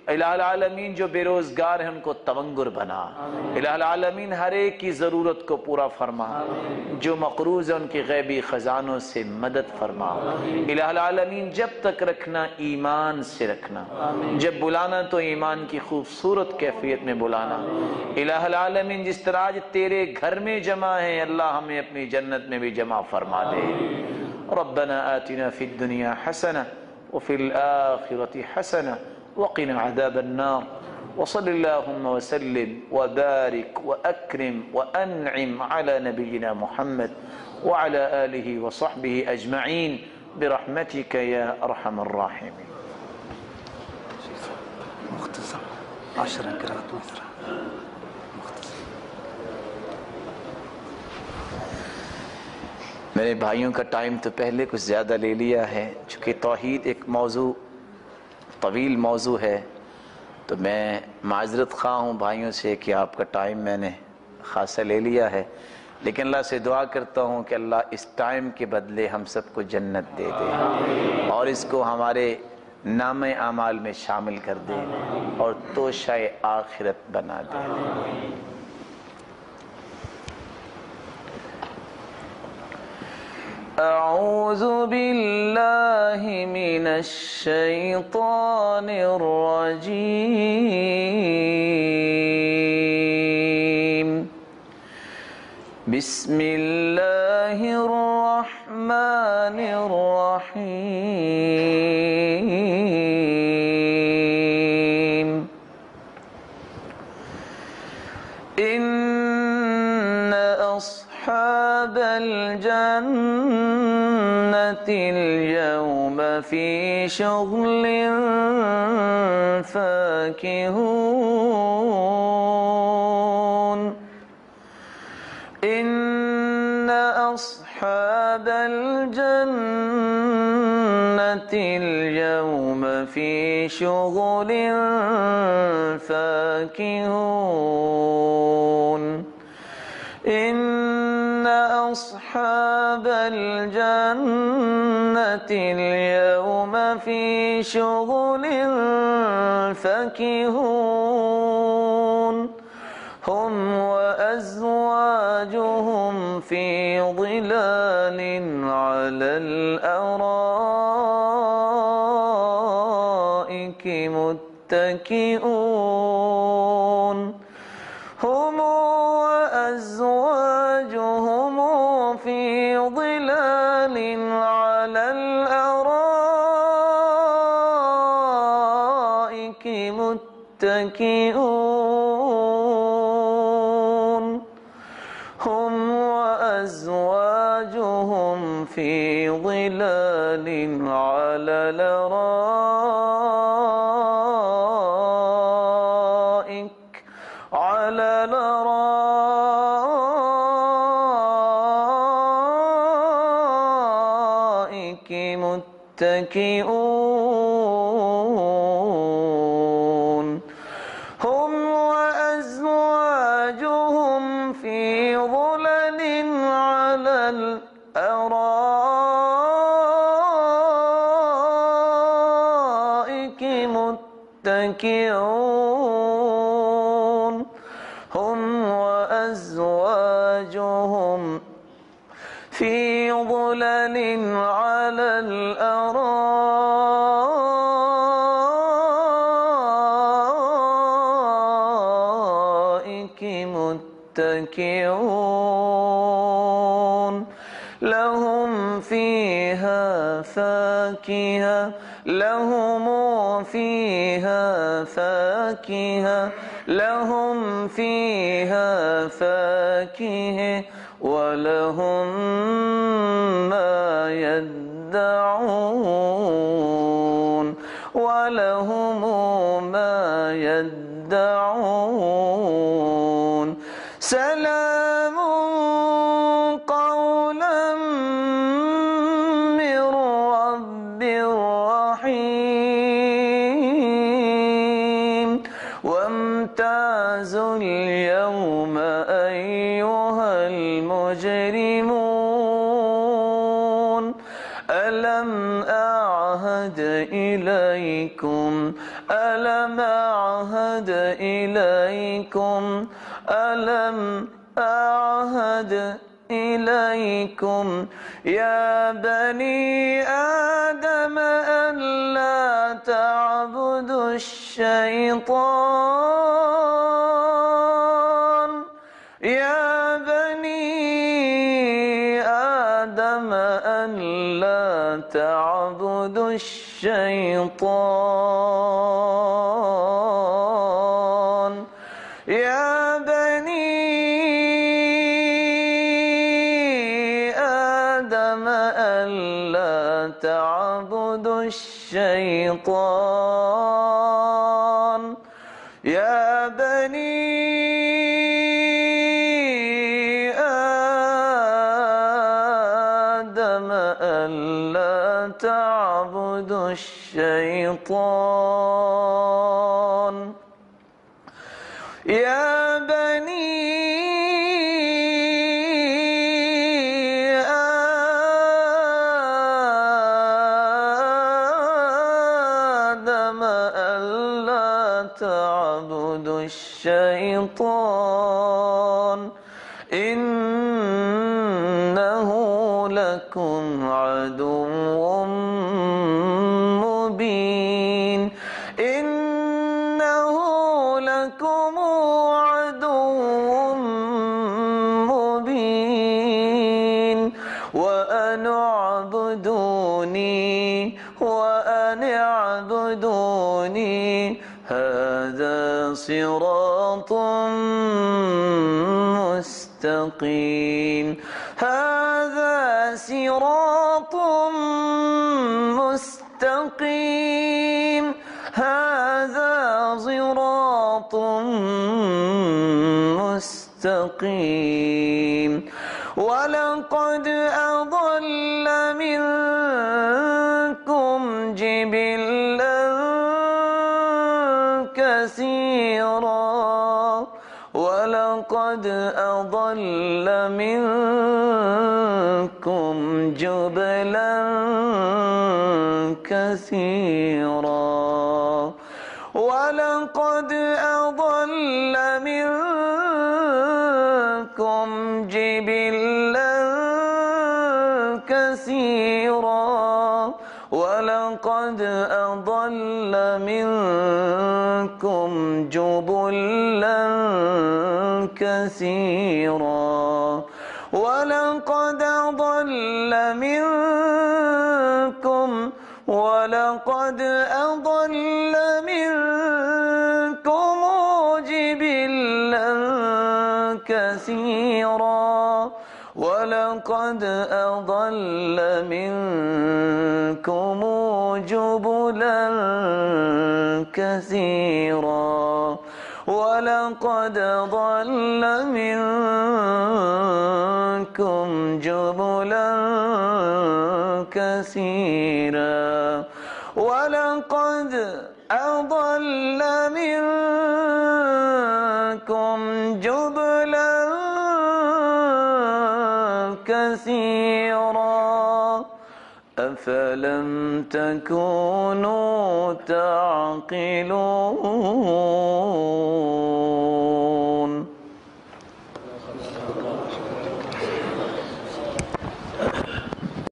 इलाहुल आलमीन जो बेरोजगार हैं उनको तवंगुर बना। इलाहुल आलमीन हर एक की ज़रूरत को पूरा फरमा। जो मक़रूज़ है उनके गैबी ख़जानों से मदद फरमा। इलाहुल आलमीन जब तक रखना ईमान से रखना, जब बुलाना तो ईमान की खूबसूरत कैफियत में बुलाना। इलाहुल आलमीन जिस तरह आज तेरे घर में जमा है अल्लाह हमें अपनी जन्नत में भी जमा फरमा दे। रब्बना आतिना फिद दुनिया हसना व फिल आखिरति हसना वक़िना अज़ाबन्नार व सल्लल्लाहु वसल्लिम व बारिक व अक्रिम व अनइम अला नबियिना मुहम्मद व अला आलिहि व सहबिहि अजमईन बिरहमतिका या अरहमर राहिमीन। मुख्तसर 10 क़िराअत मुख्तसर। मेरे भाइयों का टाइम तो पहले कुछ ज़्यादा ले लिया है, चूँकि तौहीद एक मौजू तवील मौजू है, तो मैं माजरत खा हूँ भाइयों से कि आपका टाइम मैंने खासा ले लिया है, लेकिन अल्लाह से दुआ करता हूँ कि अल्लाह इस टाइम के बदले हम सबको जन्नत दे दे और इसको हमारे नामे आमाल में शामिल कर दे और तोशाए आखिरत बना दे। अऊज़ु बिल्लाहि मिनश शैतानिर रजीम। बिस्मिल्लाहिर रहमानिर रहीम। इन्ना अस्हाबल जन्नतिल यौमा फी शुग़लिन फ़ाकिहून। इन्ना अस्हाबल जन्नतिल यौमा फी शुग़लिन फ़ाकिहून। इन्ना अस्हाबल जन्नतिल यौमा फी शुग़लिन फ़ाकिहून। हुम व अज़वाजुहुम फी ज़िलालिन अलल अराइकि मुत्तकिऊन। हुम व अज़वाजुहुम फी ज़िलालिन अलल अराइकि मुत्तकिऊन। हुम व अज़वाजुहुम फी ज़िलालिन अलल अराइकि मुत्तकिऊन। हुम व अज़वाजुहुम फी ज़ुललिन अलल अराइकि मुत्तकिऊन। हुम व अज़वाजुहुम फी ज़ुललिन अलल अराइकि मुत्तकिऊन। लहुम फ़ीहा फ़ाकिहा लहुम फ़ीहा फ़ाकिहा लहुम फ़ीहा फ़ाकिहा वलहुम मा यद्दऊन वलहुम मा यद्दऊन। सलामुन क़ौलन मिर रब्बिर रहीम। वम्ताज़ुल यौमा अय्युहल मुजरिमून। अलम अअहद इलैकुम إليكم ألم أعهد إليكم ألم أعهد إليكم يا بني آدم ألا تعبدوا الشيطان يا بني آدم ألا تعبدوا الشيطان يا بني آدم ألا تعبدوا الشيطان يا بني آدم ألا تعبدوا الشيطان يا بني آدم ألا تعبدوا الشيطان إنه لكم عدو مبين إنه لكم عدو مبين وأن اعبدوني هذا صراط مستقيم هذا صراط مستقيم هذا صراط مستقيم ولقد أضل منكم جبلا كثيرا ولقد أضل منكم جبلا كثيرا ولقد أضل منكم جبلا كثيرا ولقد أضل منكم جبلا كثيرا ولقد أضل منكم جبلا كثيرا ولقد أضل منكم جبلا كثيرا ولقد ضل منكم جبلا كثيرا ولقد أضل منكم جبلا كثيرا أفلم تكونوا تعقلون